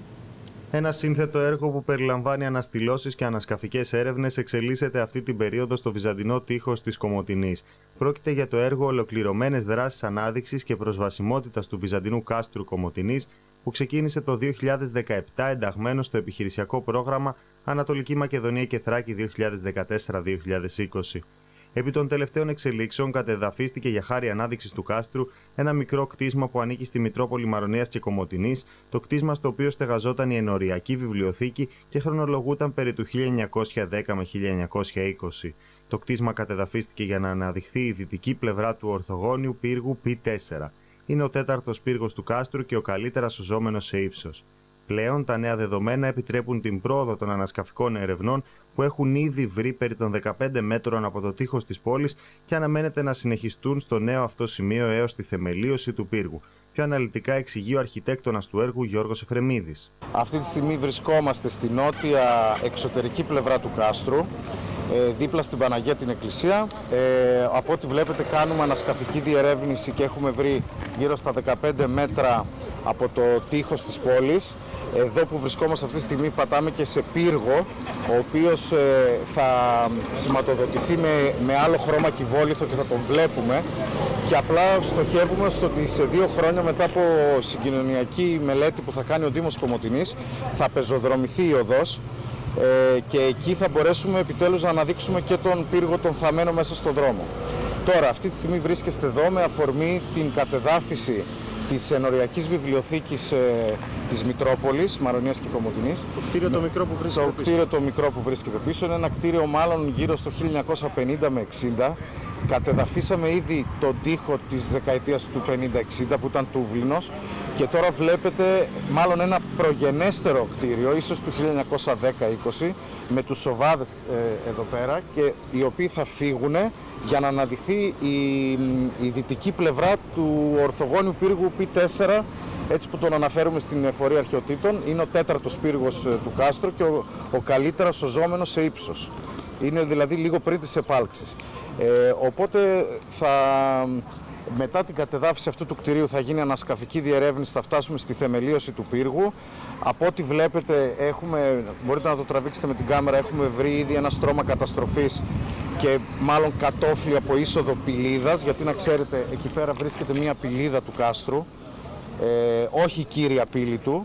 Speaker 1: Ένα σύνθετο έργο που περιλαμβάνει αναστηλώσεις και ανασκαφικές έρευνες εξελίσσεται αυτή την περίοδο στο βυζαντινό τείχος της Κομοτηνής. Πρόκειται για το έργο Ολοκληρωμένες δράσεις ανάδειξης και προσβασιμότητας του βυζαντινού κάστρου Κομοτηνής, που ξεκίνησε το 2017 ενταγμένο στο επιχειρησιακό πρόγραμμα Ανατολική Μακεδονία και Θράκη 2014-2020. Επί των τελευταίων εξελίξεων, κατεδαφίστηκε για χάρη ανάδειξης του κάστρου ένα μικρό κτίσμα που ανήκει στη Μητρόπολη Μαρονίας και Κομοτηνής, το κτίσμα στο οποίο στεγαζόταν η ενοριακή βιβλιοθήκη και χρονολογούταν περί του 1910 με 1920. Το κτίσμα κατεδαφίστηκε για να αναδειχθεί η δυτική πλευρά του ορθογώνιου πύργου P4. Είναι ο τέταρτος πύργος του κάστρου και ο καλύτερα σωζόμενος σε ύψος. Πλέον, τα νέα δεδομένα επιτρέπουν την πρόοδο των ανασκαφικών ερευνών που έχουν ήδη βρει περί των 15 μέτρων από το τείχος της πόλης και αναμένεται να συνεχιστούν στο νέο αυτό σημείο έως τη θεμελίωση του πύργου. Πιο αναλυτικά εξηγεί ο αρχιτέκτονας του έργου Γιώργος Εφρεμίδης.
Speaker 4: Αυτή τη στιγμή βρισκόμαστε στη νότια εξωτερική πλευρά του κάστρου, δίπλα στην Παναγία την Εκκλησία. Από ό,τι βλέπετε κάνουμε ανασκαφική διερεύνηση και έχουμε βρει γύρω στα 15 μέτρα από το τείχος της πόλης. Εδώ που βρισκόμαστε αυτή τη στιγμή πατάμε και σε πύργο, ο οποίος θα σηματοδοτηθεί με άλλο χρώμα κυβόλιθο και θα τον βλέπουμε. Και απλά στοχεύουμε στο ότι σε 2 χρόνια μετά από συγκοινωνιακή μελέτη που θα κάνει ο Δήμος Κομοτηνής θα πεζοδρομηθεί η οδός και εκεί θα μπορέσουμε επιτέλους να αναδείξουμε και τον πύργο τον θαμμένο μέσα στον δρόμο. Τώρα, αυτή τη στιγμή βρίσκεστε εδώ με αφορμή την κατεδάφιση της ενοριακής βιβλιοθήκης της Μητρόπολης, Μαρονίας και Κομοτηνής.
Speaker 1: Το κτίριο το μικρό που βρίσκεται πίσω.
Speaker 4: Το κτίριο το μικρό που βρίσκεται πίσω είναι ένα κτίριο μάλλον γύρω στο 1950 με 60. Κατεδαφίσαμε ήδη τον τοίχο της δεκαετίας του 50-60 που ήταν τούβλινος και τώρα βλέπετε μάλλον ένα προγενέστερο κτίριο, ίσως του 1910-20, με τους σοβάδες εδώ πέρα και οι οποίοι θα φύγουν για να αναδειχθεί η δυτική πλευρά του ορθογώνιου πύργου P4, έτσι που τον αναφέρουμε στην Εφορία Αρχαιοτήτων. Είναι ο τέταρτος πύργος του κάστρου και ο καλύτερα σωζόμενος σε ύψος. Είναι δηλαδή λίγο πριν τις επάλξεις. Οπότε μετά την κατεδάφιση αυτού του κτηρίου θα γίνει ανασκαφική διερεύνηση, θα φτάσουμε στη θεμελίωση του πύργου. Από ό,τι βλέπετε, μπορείτε να το τραβήξετε με την κάμερα, έχουμε βρει ήδη ένα στρώμα καταστροφής και μάλλον κατόφλι από είσοδο πηλίδας, γιατί να ξέρετε, εκεί πέρα βρίσκεται μια πηλίδα του κάστρου, όχι η κύρια πύλη του.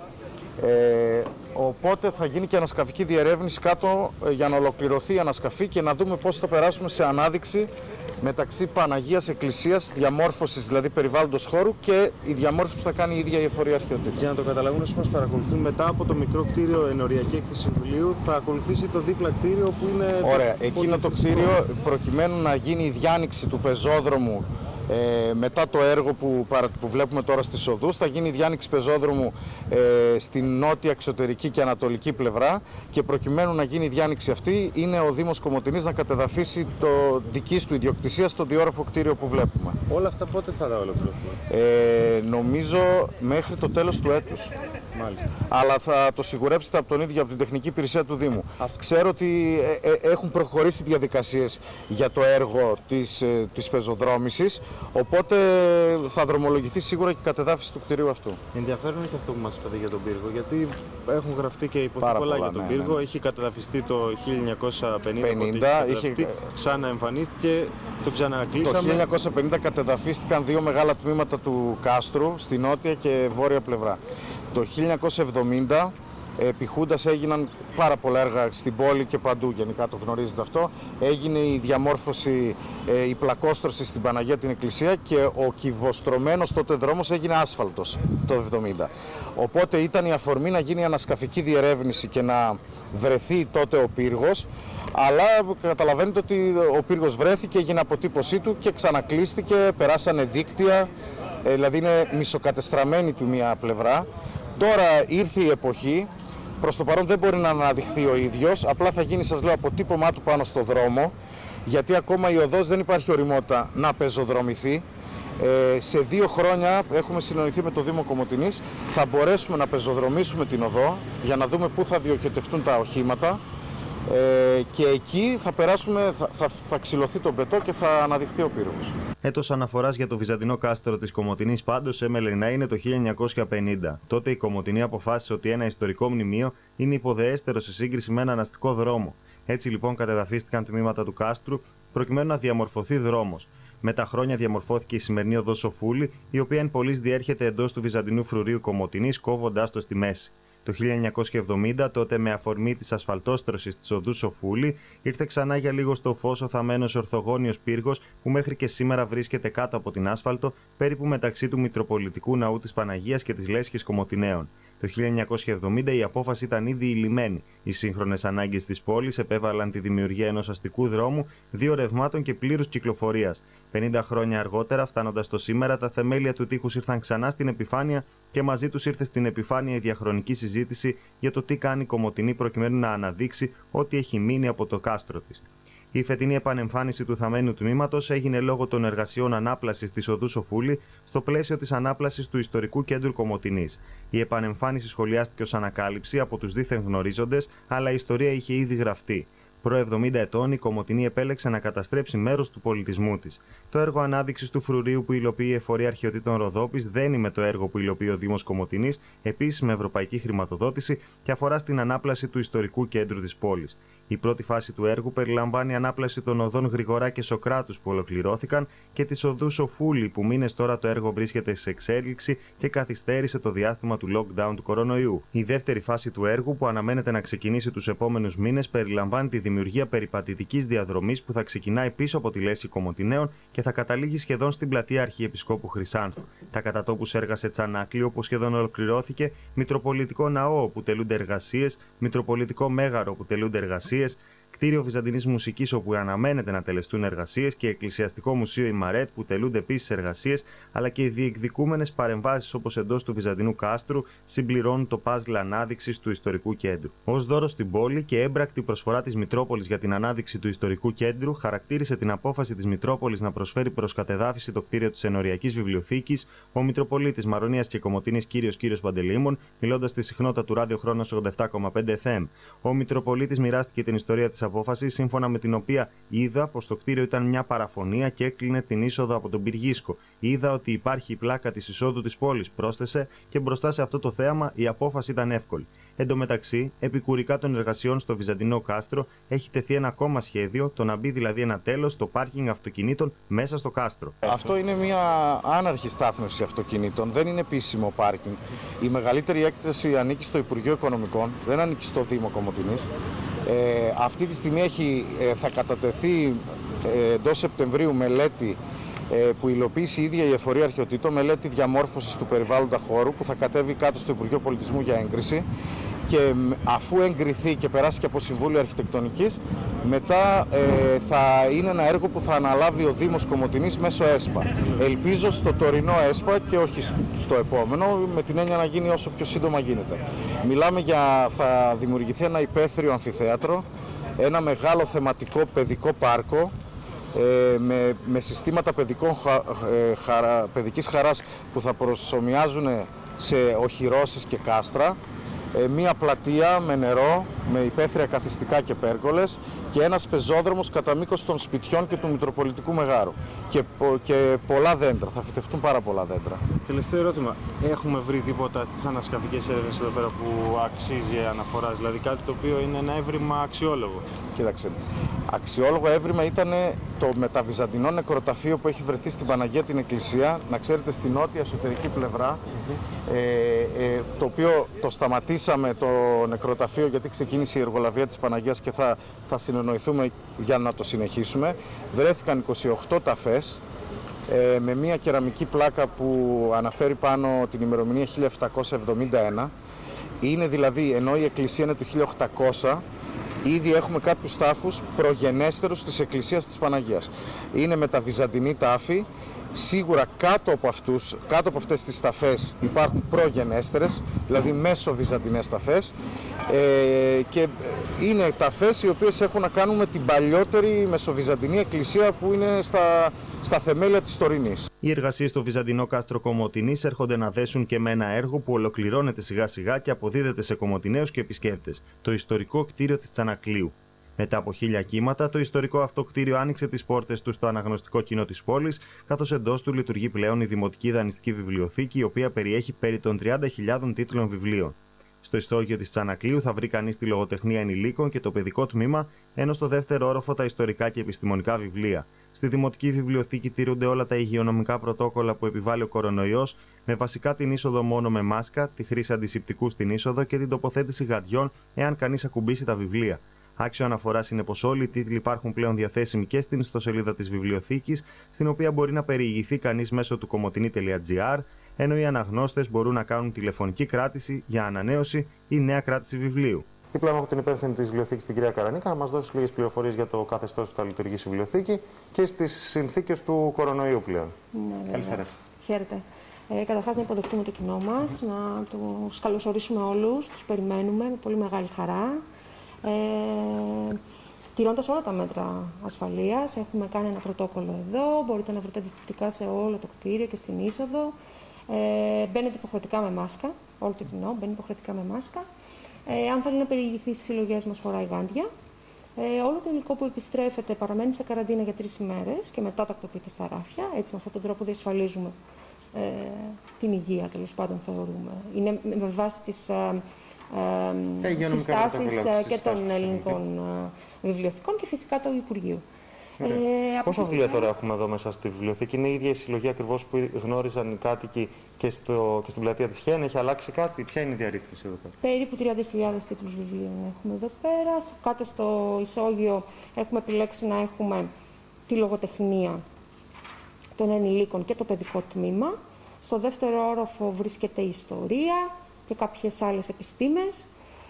Speaker 4: Οπότε θα γίνει και ανασκαφική διερεύνηση κάτω για να ολοκληρωθεί η ανασκαφή και να δούμε πώς θα περάσουμε σε ανάδειξη μεταξύ Παναγίας, Εκκλησίας, διαμόρφωσης δηλαδή περιβάλλοντος χώρου και η διαμόρφωση που θα κάνει η ίδια η Εφορία Αρχαιοτήτων.
Speaker 1: Για να το καταλαβαίνουν όσοι μας παρακολουθούν, μετά από το μικρό κτίριο ενοριακή έκθεση βιβλίου θα ακολουθήσει το δίπλα κτίριο που είναι...
Speaker 4: Ωραία, εκείνο το κτίριο προκειμένου να γίνει η διάνοιξη του πεζόδρομου μετά το έργο που βλέπουμε τώρα στις οδούς, θα γίνει η διάνοιξη πεζόδρομου στην νότια εξωτερική και ανατολική πλευρά και προκειμένου να γίνει η διάνοιξη αυτή είναι ο Δήμος Κομοτηνής να κατεδαφίσει το δικής του ιδιοκτησία στο διόροφο κτίριο που βλέπουμε.
Speaker 1: Όλα αυτά πότε θα τα ολοκληρωθούν?
Speaker 4: Νομίζω μέχρι το τέλος του έτους. αλλά θα το σιγουρέψετε από τον ίδιο, από την τεχνική υπηρεσία του Δήμου. Ξέρω ότι έχουν προχωρήσει διαδικασίες για το έργο της πεζοδρόμησης, οπότε θα δρομολογηθεί σίγουρα και η κατεδάφιση του κτηρίου αυτού.
Speaker 5: Ενδιαφέρον είναι και αυτό που μας είπατε για τον πύργο, γιατί έχουν γραφτεί και υποθεί πολλά για τον πύργο. Έχει κατεδαφιστεί το 1950, ξαναεμφανίστηκε, το ξανακλείσαμε.
Speaker 4: Το 1950 κατεδαφίστηκαν δύο μεγάλα τμήματα του κάστρου, στη νότια και βόρεια πλευρά. Το 1970 επί Χούντας έγιναν πάρα πολλά έργα στην πόλη και παντού, γενικά το γνωρίζετε αυτό. Έγινε η διαμόρφωση, η πλακόστρωση στην Παναγία την Εκκλησία και ο κυβοστρωμένος τότε δρόμος έγινε άσφαλτος το 1970. Οπότε ήταν η αφορμή να γίνει ανασκαφική διερεύνηση και να βρεθεί τότε ο πύργος, αλλά καταλαβαίνετε ότι ο πύργος βρέθηκε, έγινε αποτύπωσή του και ξανακλείστηκε, περάσανε δίκτυα, δηλαδή είναι μισοκατεστραμμένη του μία πλευρά. Τώρα ήρθε η εποχή, προς το παρόν δεν μπορεί να αναδειχθεί ο ίδιος, απλά θα γίνει, σας λέω, αποτύπωμά του πάνω στο δρόμο, γιατί ακόμα η οδός δεν υπάρχει οριμότητα να πεζοδρομηθεί. Σε 2 χρόνια έχουμε συνονιθεί με το Δήμο Κομοτηνής, θα μπορέσουμε να πεζοδρομήσουμε την οδό για να δούμε πού θα διοχετευτούν τα οχήματα και εκεί θα περάσουμε, θα ξυλωθεί το μπετό και θα αναδειχθεί ο πύργος.
Speaker 1: Έτος αναφοράς για το βυζαντινό κάστρο της Κομοτηνής πάντως έμελε να είναι το 1950. Τότε η Κομοτηνή αποφάσισε ότι ένα ιστορικό μνημείο είναι υποδεέστερο σε σύγκριση με έναν αστικό δρόμο. Έτσι λοιπόν κατεδαφίστηκαν τμήματα του κάστρου προκειμένου να διαμορφωθεί δρόμος. Με τα χρόνια διαμορφώθηκε η σημερινή οδός Σοφούλη, η οποία εν πολλοίς διέρχεται εντός του βυζαντινού φρουρίου Κομοτηνής, κόβοντάς το στη μέση. Το 1970, τότε με αφορμή της ασφαλτόστρωσης της οδού Σοφούλη, ήρθε ξανά για λίγο στο φως ο θαμμένος ορθογώνιος πύργος που μέχρι και σήμερα βρίσκεται κάτω από την άσφαλτο, περίπου μεταξύ του Μητροπολιτικού Ναού της Παναγίας και της Λέσχης Κομοτηναίων. Το 1970 η απόφαση ήταν ήδη υλημένη. Οι σύγχρονες ανάγκες της πόλης επέβαλαν τη δημιουργία ενός αστικού δρόμου, 2 ρευμάτων και πλήρους κυκλοφορίας. 50 χρόνια αργότερα, φτάνοντας στο σήμερα, τα θεμέλια του τείχους ήρθαν ξανά στην επιφάνεια και μαζί τους ήρθε στην επιφάνεια η διαχρονική συζήτηση για το τι κάνει η Κομοτηνή προκειμένου να αναδείξει ό,τι έχει μείνει από το κάστρο της. Η φετινή επανεμφάνιση του θαμμένου τμήματος έγινε λόγω των εργασιών ανάπλασης της οδού Σοφούλη στο πλαίσιο της ανάπλασης του ιστορικού κέντρου Κομοτηνής. Η επανεμφάνιση σχολιάστηκε ως ανακάλυψη από τους δίθεν γνωρίζοντες, αλλά η ιστορία είχε ήδη γραφτεί. Προ 70 ετών, η Κομοτηνή επέλεξε να καταστρέψει μέρος του πολιτισμού της. Το έργο ανάδειξης του φρουρίου που υλοποιεί η Εφορία Αρχαιοτήτων Ροδόπης δένει με το έργο που υλοποιεί ο Δήμος Κομοτηνής, επίσης με ευρωπαϊκή χρηματοδότηση, και αφορά στην ανάπλαση του ιστορικού κέντρου της πόλης. Η πρώτη φάση του έργου περιλαμβάνει ανάπλαση των οδών Γρηγορά και Σοκράτους που ολοκληρώθηκαν και της οδού Σοφούλη που μήνες τώρα το έργο βρίσκεται σε εξέλιξη και καθυστέρησε το διάστημα του lockdown του κορονοϊού. Η δεύτερη φάση του έργου που αναμένεται να ξεκινήσει τους επόμενους μήνες περιλαμβάνει τη δημιουργία περιπατητικής διαδρομής που θα ξεκινάει πίσω από τη Λέσχη Κομοτηναίων και θα καταλήγει σχεδόν στην πλατεία Αρχιεπισκόπου Χρυσάνθου. Τα κατατόπους έργα σε Τσανάκλειο που σχεδόν ολοκληρώθηκε, Μητροπολιτικό Ναό όπου τελούνται εργασίες, Μητροπολιτικό Μέγαρο που τελούνται εργασίες, κτίριο Βυζαντινής Μουσικής όπου αναμένεται να τελεστούν εργασίες και Εκκλησιαστικό Μουσείο Ημαρέτ που τελούνται επίσης εργασίες, αλλά και οι διεκδικούμενες παρεμβάσεις όπως εντός του Βυζαντινού κάστρου συμπληρώνουν το παζλ ανάδειξης του ιστορικού κέντρου. Ως δώρο στην πόλη και έμπρακτη προσφορά της Μητρόπολης για την ανάδειξη του ιστορικού κέντρου, χαρακτήρισε την απόφαση της Μητρόπολης να προσφέρει προς κατεδάφιση το κτίριο της Ενοριακής Βιβλιοθήκης ο Μητροπολίτης Μαρονίας και Κομοτηνής Κύριος Παντελεήμων, μιλώντας στη συχνότητα του ραδιοχρόνου 87,5 FM. Ο Μητροπολίτης μοιράστηκε την ιστορία της απόφαση, σύμφωνα με την οποία είδα πως το κτίριο ήταν μια παραφωνία και έκλεινε την είσοδο από τον πυργίσκο. Είδα ότι υπάρχει η πλάκα της εισόδου της πόλης, πρόσθεσε, και μπροστά σε αυτό το θέαμα η απόφαση ήταν εύκολη. Εν τω μεταξύ, επικουρικά των εργασιών στο Βυζαντινό κάστρο έχει τεθεί ένα ακόμα σχέδιο, το να μπει δηλαδή ένα τέλος στο πάρκινγκ αυτοκινήτων μέσα στο κάστρο.
Speaker 4: Αυτό είναι μια άναρχη στάθμευση αυτοκινήτων, δεν είναι επίσημο πάρκινγκ. Η μεγαλύτερη έκταση ανήκει στο Υπουργείο Οικονομικών, δεν ανήκει στο Δήμο Κομοτηνής. Αυτή τη στιγμή θα κατατεθεί εντός Σεπτεμβρίου μελέτη που υλοποιήσει η ίδια η Εφορία Αρχαιοτήτων, μελέτη διαμόρφωσης του περιβάλλοντα χώρου που θα κατέβει κάτω στο Υπουργείο Πολιτισμού για έγκριση, και αφού εγκριθεί και περάσει και από Συμβούλιο Αρχιτεκτονικής, μετά θα είναι ένα έργο που θα αναλάβει ο Δήμος Κομοτηνής μέσω ΕΣΠΑ. Ελπίζω στο τωρινό ΕΣΠΑ και όχι στο επόμενο, με την έννοια να γίνει όσο πιο σύντομα γίνεται. Μιλάμε θα δημιουργηθεί ένα υπαίθριο αμφιθέατρο, ένα μεγάλο θεματικό παιδικό πάρκο, με συστήματα παιδικής χαράς που θα προσομοιάζουν σε οχυρώσεις και κάστρα, μία πλατεία με νερό, με υπαίθρια καθιστικά και πέργολες και ένας πεζόδρομος κατά μήκος των σπιτιών και του Μητροπολιτικού Μεγάρου. Και πολλά δέντρα, θα φυτευτούν πάρα πολλά δέντρα.
Speaker 5: Τελευταίο ερώτημα. Έχουμε βρει τίποτα στις ανασκαφικές έρευνες εδώ πέρα που αξίζει αναφοράς, δηλαδή κάτι το οποίο είναι ένα έβριμα αξιόλογο?
Speaker 4: Κοίταξε, αξιόλογο έβριμα ήταν το μεταβυζαντινό νεκροταφείο που έχει βρεθεί στην Παναγία την Εκκλησία, να ξέρετε, στη νότια εσωτερική πλευρά, το οποίο το σταματήσαμε το νεκροταφείο γιατί ξεκίνησε η εργολαβία της Παναγίας και θα συνεννοηθούμε για να το συνεχίσουμε. Βρέθηκαν 28 ταφές με μια κεραμική πλάκα που αναφέρει πάνω την ημερομηνία 1771. Είναι δηλαδή, ενώ η εκκλησία είναι του 1800, ήδη έχουμε κάποιους τάφους προγενέστερους της εκκλησίας της Παναγίας. Είναι μεταβυζαντινή τάφη. Σίγουρα κάτω από αυτές τις ταφές υπάρχουν προγενέστερες, δηλαδή μέσο-βυζαντινές ταφές, και είναι ταφές οι οποίες έχουν να κάνουν με την παλιότερη μεσοβυζαντινή εκκλησία που είναι στα θεμέλια της τωρινής.
Speaker 1: Οι εργασίες στο βυζαντινό κάστρο Κομοτηνής έρχονται να δέσουν και με ένα έργο που ολοκληρώνεται σιγά σιγά και αποδίδεται σε κομοτηναίους και επισκέπτες, το ιστορικό κτίριο της Τσανακλείου. Μετά από 1000 κύματα, το ιστορικό αυτό κτίριο άνοιξε τις πόρτες του στο αναγνωστικό κοινό της πόλης, καθώς εντός του λειτουργεί πλέον η Δημοτική Δανειστική Βιβλιοθήκη, η οποία περιέχει περί των 30.000 τίτλων βιβλίων. Στο ιστόγειο της Τσανακλείου θα βρει κανείς τη λογοτεχνία ενηλίκων και το παιδικό τμήμα, ενώ στο δεύτερο όροφο τα ιστορικά και επιστημονικά βιβλία. Στη Δημοτική Βιβλιοθήκη τηρούνται όλα τα υγειονομικά πρωτόκολλα που επιβάλλει ο κορονοϊός, με βασικά την είσοδο μόνο με μάσκα, τη χρήση αντισηπτικού στην είσοδο και την τοποθέτηση γαντιών εάν κανείς ακουμπήσει τα βιβλία. Άξιο αναφοράς είναι πως όλοι οι τίτλοι υπάρχουν πλέον διαθέσιμοι και στην ιστοσελίδα της βιβλιοθήκης, στην οποία μπορεί να περιηγηθεί κανείς μέσω του komotini.gr, ενώ οι αναγνώστες μπορούν να κάνουν τηλεφωνική κράτηση για ανανέωση ή νέα κράτηση βιβλίου.
Speaker 5: Δίπλα μου έχω την υπεύθυνη της βιβλιοθήκης, την κυρία Καρανίκα, να μας δώσει λίγες πληροφορίες για το καθεστώς που θα λειτουργήσει η βιβλιοθήκη και στις συνθήκες του κορονοϊού πλέον.
Speaker 6: Ναι,
Speaker 5: καλησπέρα.
Speaker 6: Χαίρετε. Καταρχάς να υποδεχτούμε το κοινό μας, να τους καλωσορίσουμε όλους, τους περιμένουμε με πολύ μεγάλη χαρά. Τηρώντας όλα τα μέτρα ασφαλείας, έχουμε κάνει ένα πρωτόκολλο εδώ, μπορείτε να βρείτε αντισηπτικά σε όλο το κτίριο και στην είσοδο. Μπαίνετε υποχρεωτικά με μάσκα, όλο το κοινό μπαίνει υποχρεωτικά με μάσκα. Αν θέλει να περιηγηθεί στις συλλογές μας, φοράει γάντια. Όλο το υλικό που επιστρέφεται παραμένει σε καραντίνα για 3 ημέρες και μετά τακτοποιείται στα ράφια. Έτσι, με αυτόν τον τρόπο διασφαλίζουμε την υγεία, τέλος πάντων, θεωρούμε. Είναι με βάση τις συστάσεις και των ελληνικών βιβλιοθηκών και φυσικά του Υπουργείου.
Speaker 5: Πόσα βιβλία τώρα έχουμε εδώ μέσα στη βιβλιοθήκη? Είναι η ίδια η συλλογή ακριβώς που γνώριζαν οι κάτοικοι και στην πλατεία της Χέν? Έχει αλλάξει κάτι? Ποια είναι η διαρρύθμιση εδώ πέρα?
Speaker 6: Περίπου 30.000 τίτλους βιβλίων έχουμε εδώ πέρα. Κάτω στο ισόγειο έχουμε επιλέξει να έχουμε τη λογοτεχνία των ενηλίκων και το παιδικό τμήμα. Στο δεύτερο όροφο βρίσκεται η ιστορία και κάποιες άλλες επιστήμες.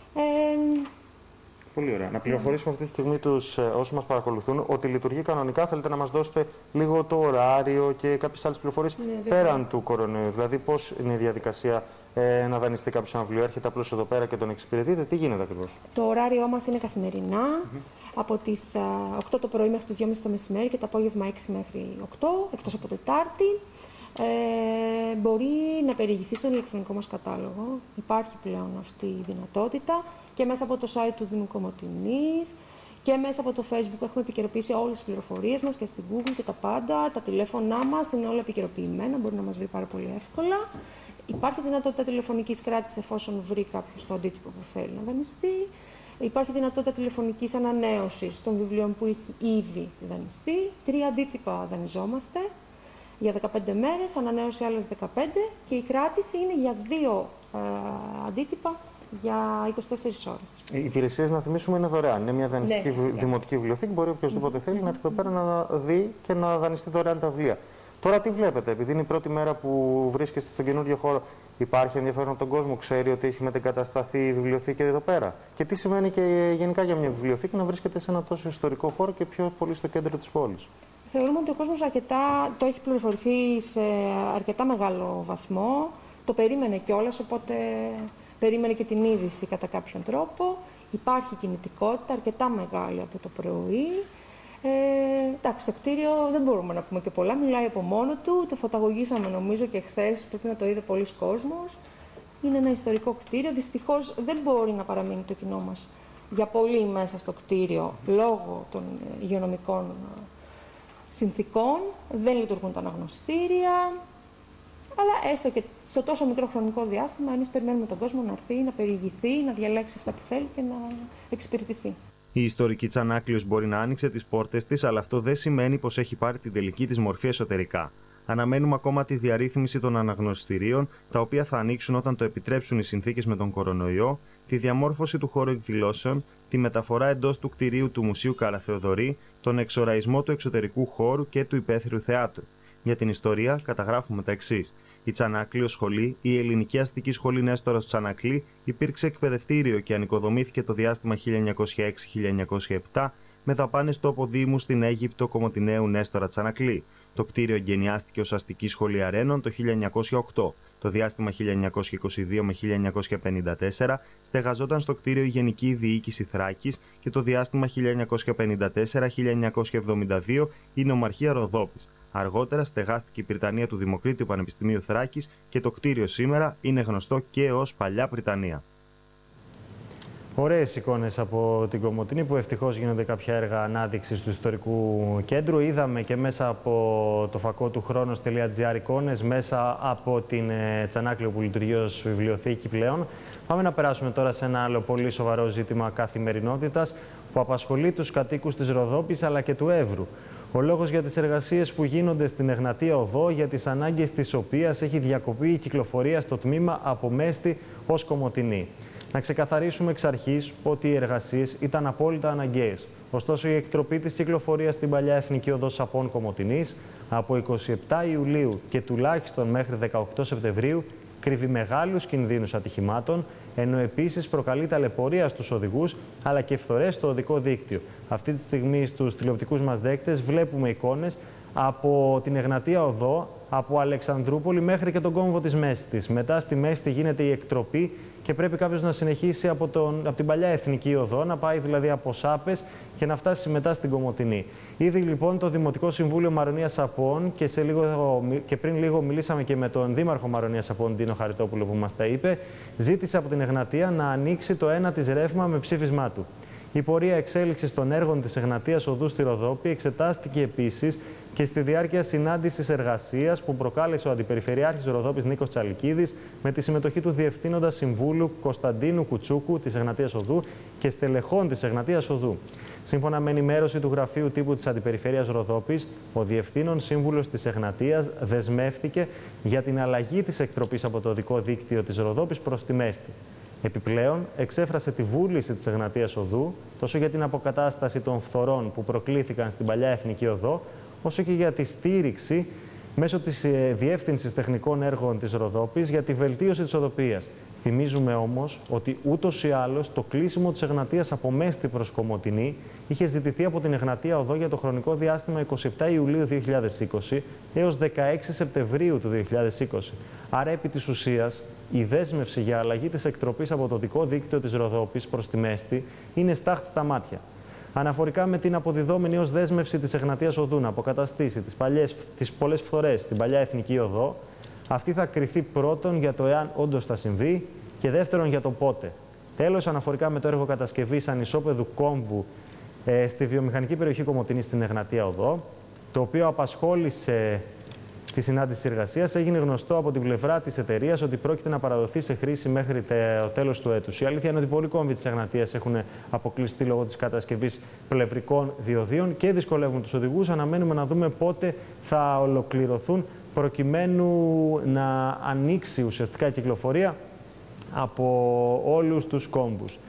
Speaker 5: Πολύ ωραία. Να πληροφορήσουμε αυτή τη στιγμή όσους μας παρακολουθούν ότι λειτουργεί κανονικά. Θέλετε να μας δώσετε λίγο το ωράριο και κάποιες άλλες πληροφορίες πέραν του κορονοϊού? Δηλαδή, πώς είναι η διαδικασία να δανειστεί κάποιος ένα βιβλίο? Έρχεται απλώς εδώ πέρα και τον εξυπηρετείτε? Τι γίνεται ακριβώς?
Speaker 6: Το ωράριό μας είναι καθημερινά, από τις 8 το πρωί μέχρι τις 2.30 το μεσημέρι και το απόγευμα 6 μέχρι 8, εκτός από Τετάρτη. Μπορεί να περιηγηθεί στον ηλεκτρονικό μας κατάλογο. Υπάρχει πλέον αυτή η δυνατότητα και μέσα από το site του Δήμου Κομοτηνής και μέσα από το Facebook έχουμε επικαιροποιήσει όλες τις πληροφορίες μας και στην Google και τα πάντα. Τα τηλέφωνά μας είναι όλα επικαιροποιημένα, μπορεί να μας βρει πάρα πολύ εύκολα. Υπάρχει δυνατότητα τηλεφωνικής κράτησης εφόσον βρει κάποιος το αντίτυπο που θέλει να δανειστεί. Υπάρχει δυνατότητα τηλεφωνικής ανανέωσης των βιβλίων που έχει ήδη δανειστεί. 3 αντίτυπα δανειζόμαστε για 15 μέρες, ανανέωση άλλες 15 και η κράτηση είναι για 2 αντίτυπα για 24 ώρες.
Speaker 5: Οι υπηρεσίες, να θυμίσουμε, είναι δωρεάν. Είναι μια δανειστική δημοτική βιβλιοθήκη. Μπορεί οποιοδήποτε θέλει να έρθει εδώ πέρα να δει και να δανειστεί δωρεάν τα βιβλία. Τώρα τι βλέπετε? Επειδή είναι η πρώτη μέρα που βρίσκεστε στον καινούριο χώρο, υπάρχει ενδιαφέρον από τον κόσμο? Ξέρει ότι έχει μετεγκατασταθεί η βιβλιοθήκη εδώ πέρα? Και τι σημαίνει και γενικά για μια βιβλιοθήκη να βρίσκεται σε ένα τόσο ιστορικό χώρο και πιο πολύ στο κέντρο της πόλης?
Speaker 6: Θεωρούμε ότι ο κόσμος το έχει πληροφορηθεί σε αρκετά μεγάλο βαθμό. Το περίμενε κιόλας, οπότε περίμενε και την είδηση κατά κάποιον τρόπο. Υπάρχει κινητικότητα αρκετά μεγάλη από το πρωί. Εντάξει, το κτίριο δεν μπορούμε να πούμε και πολλά, μιλάει από μόνο του. Το φωταγωγήσαμε νομίζω και χθες, πρέπει να το είδε πολλοί κόσμος. Είναι ένα ιστορικό κτίριο. Δυστυχώς δεν μπορεί να παραμείνει το κοινό μας για πολύ μέσα στο κτίριο λόγω των υγειονομικών συνθήκων. Δεν λειτουργούν τα αναγνωστήρια. Αλλά έστω και σε τόσο μικρό χρονικό διάστημα, εμείς περιμένουμε τον κόσμο να έρθει, να περιηγηθεί, να διαλέξει αυτά που θέλει και να εξυπηρετηθεί.
Speaker 1: Η ιστορική Τσανάκλειος μπορεί να άνοιξε τις πόρτες της, αλλά αυτό δεν σημαίνει πως έχει πάρει την τελική της μορφή εσωτερικά. Αναμένουμε ακόμα τη διαρρύθμιση των αναγνωστηρίων, τα οποία θα ανοίξουν όταν το επιτρέψουν οι συνθήκες με τον κορονοϊό, τη διαμόρφωση του χώρου εκδηλώσεων, τη μεταφορά εντός του κτηρίου του Μουσείου Καραθεοδωρή, τον εξοραϊσμό του εξωτερικού χώρου και του υπαίθριου θεάτρου. Για την ιστορία καταγράφουμε τα εξής. Η Τσανάκλειο Σχολή, η Ελληνική Αστική Σχολή Νέστορας Τσανακλή, υπήρξε εκπαιδευτήριο και ανοικοδομήθηκε το διάστημα 1906-1907 με δαπάνες του Αποδήμου στην Αίγυπτο Κομοτηναίου Νέστορα Τσανακλή. Το κτίριο εγκαινιάστηκε ως Αστική Σχολή Αρένων το 1908. Το διάστημα 1922 με 1954 στεγαζόταν στο κτίριο η Γενική Διοίκηση Θράκης και το διάστημα 1954-1972 η Νομαρχία Ροδόπης. Αργότερα στεγάστηκε η Πριτανία του Δημοκρίτιου Πανεπιστημίου Θράκης και το κτίριο σήμερα είναι γνωστό και ως Παλιά Πριτανία. Ωραίες εικόνες από την Κομοτηνή που ευτυχώς γίνονται κάποια έργα ανάδειξης του ιστορικού κέντρου. Είδαμε και μέσα από το φακό του Χρόνος.gr εικόνες, μέσα από την Τσανάκλειο που λειτουργεί ως βιβλιοθήκη πλέον. Πάμε να περάσουμε τώρα σε ένα άλλο πολύ σοβαρό ζήτημα καθημερινότητας που απασχολεί τους κατοίκους της Ροδόπης αλλά και του Εύρου. Ο λόγος για τις εργασίες που γίνονται στην Εγνατία Οδό, για τις ανάγκες της οποίας έχει διακοπεί η κυκλοφορία στο τμήμα από Μέστη ως Κομοτηνή. Να ξεκαθαρίσουμε εξ αρχής ότι οι εργασίες ήταν απόλυτα αναγκαίες. Ωστόσο, η εκτροπή της κυκλοφορίας στην Παλιά Εθνική Οδό Σαπών Κομοτηνής από 27 Ιουλίου και τουλάχιστον μέχρι 18 Σεπτεμβρίου κρύβει μεγάλους κινδύνους ατυχημάτων, ενώ επίσης προκαλεί ταλαιπωρία στους οδηγούς αλλά και φθορές στο οδικό δίκτυο. Αυτή τη στιγμή στους τηλεοπτικούς μας δέκτες βλέπουμε εικόνες από την Εγνατία Οδό, από Αλεξανδρούπολη μέχρι και τον κόμβο της Μέστης. Μετά στη Μέστη γίνεται η εκτροπή και πρέπει κάποιος να συνεχίσει από την Παλιά Εθνική Οδό, να πάει δηλαδή από Σάπες και να φτάσει μετά στην Κομοτηνή. Ήδη λοιπόν το Δημοτικό Συμβούλιο Μαρονίας Σαπών και πριν λίγο μιλήσαμε και με τον Δήμαρχο Μαρονίας Σαπών, Ντίνο Χαριτόπουλο, που μας τα είπε, ζήτησε από την Εγνατία να ανοίξει το ένα της ρεύμα με ψήφισμά του. Η πορεία εξέλιξης των έργων της Εγνατίας Οδού στη Ροδόπη εξετάστηκε επίσης και στη διάρκεια συνάντησης εργασίας που προκάλεσε ο Αντιπεριφερειάρχης Ροδόπης Νίκος Τσαλικίδης με τη συμμετοχή του Διευθύνοντα Συμβούλου Κωνσταντίνου Κουτσούκου της Εγνατίας Οδού και στελεχών της Εγνατίας Οδού. Σύμφωνα με ενημέρωση του Γραφείου Τύπου της Αντιπεριφέρειας Ροδόπης, ο Διευθύνων Σύμβουλος της Εγνατίας δεσμεύτηκε για την αλλαγή της εκτροπής από το οδικό δίκτυο της Ροδόπης προς τη Μέστη. Επιπλέον, εξέφρασε τη βούληση της Εγνατίας Οδού τόσο για την αποκατάσταση των φθορών που προκλήθηκαν στην Παλιά Εθνική Οδό, όσο και για τη στήριξη μέσω της Διεύθυνσης Τεχνικών Έργων της Ροδόπης για τη βελτίωση της οδοποιίας. Θυμίζουμε όμως ότι ούτως ή άλλως το κλείσιμο της Εγνατίας από Μέστη προς Κομοτηνή είχε ζητηθεί από την Εγνατία Οδό για το χρονικό διάστημα 27 Ιουλίου 2020 έως 16 Σεπτεμβρίου του 2020. Άρα, επί της ουσίας, η δέσμευση για αλλαγή της εκτροπής από το δικό δίκτυο της Ροδόπης προς τη Μέστη είναι στάχτη στα μάτια. Αναφορικά με την αποδιδόμενη ως δέσμευση της Εγνατίας Οδού να αποκαταστήσει τις πολλές φθορές στην Παλιά Εθνική Οδό, αυτή θα κριθεί πρώτον για το εάν όντως θα συμβεί και δεύτερον για το πότε. Τέλος, αναφορικά με το έργο κατασκευής ανισόπεδου κόμβου στη βιομηχανική περιοχή Κομοτηνή στην Εγνατία Οδό, το οποίο απασχόλησε τη συνάντηση εργασίας, έγινε γνωστό από την πλευρά της εταιρείας ότι πρόκειται να παραδοθεί σε χρήση μέχρι το τέλος του έτους. Η αλήθεια είναι ότι πολλοί κόμβοι της Εγνατίας έχουν αποκλειστεί λόγω της κατασκευής πλευρικών διοδίων και δυσκολεύουν τους οδηγούς. Αναμένουμε να δούμε πότε θα ολοκληρωθούν προκειμένου να ανοίξει ουσιαστικά η κυκλοφορία από όλους τους κόμβους.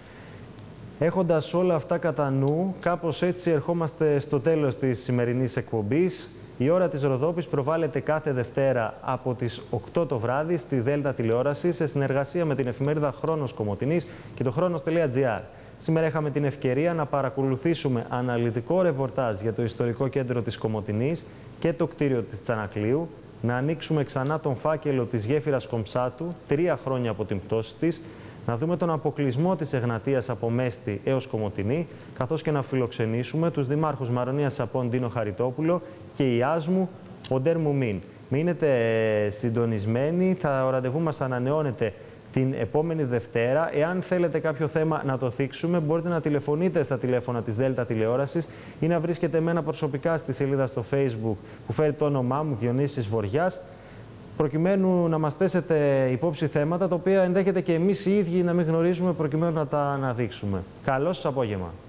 Speaker 1: Έχοντας όλα αυτά κατά νου, κάπως έτσι ερχόμαστε στο τέλος της σημερινής εκπομπής. Η ώρα της Ροδόπης προβάλλεται κάθε Δευτέρα από τις 8 το βράδυ στη Δέλτα Τηλεόραση σε συνεργασία με την εφημερίδα Χρόνος Κομοτηνής και το Χρόνος.gr. Σήμερα είχαμε την ευκαιρία να παρακολουθήσουμε αναλυτικό ρεπορτάζ για το ιστορικό κέντρο της Κομοτηνής και το κτίριο της Τσανακλείου, να ανοίξουμε ξανά τον φάκελο της γέφυρας Κομψάτου 3 χρόνια από την πτώση της, να δούμε τον αποκλεισμό της Εγνατίας από Μέστη έως Κομοτηνή, καθώς και να φιλοξενήσουμε τους δημάρχους Μαρονίας Σαπών Ντίνο Χαριτόπουλο και η Άσμου Οντέρ Μουμίν. Μείνετε συντονισμένοι, ο ραντεβού μας ανανεώνεται την επόμενη Δευτέρα. Εάν θέλετε κάποιο θέμα να το θίξουμε, μπορείτε να τηλεφωνείτε στα τηλέφωνα της Δέλτα Τηλεόρασης ή να βρίσκετε εμένα προσωπικά στη σελίδα στο Facebook που φέρει το όνομά μου, Διονύσης Βοριάς, προκειμένου να μας θέσετε υπόψη θέματα τα οποία ενδέχεται και εμείς οι ίδιοι να μην γνωρίζουμε, προκειμένου να τα αναδείξουμε. Καλό σας απόγευμα.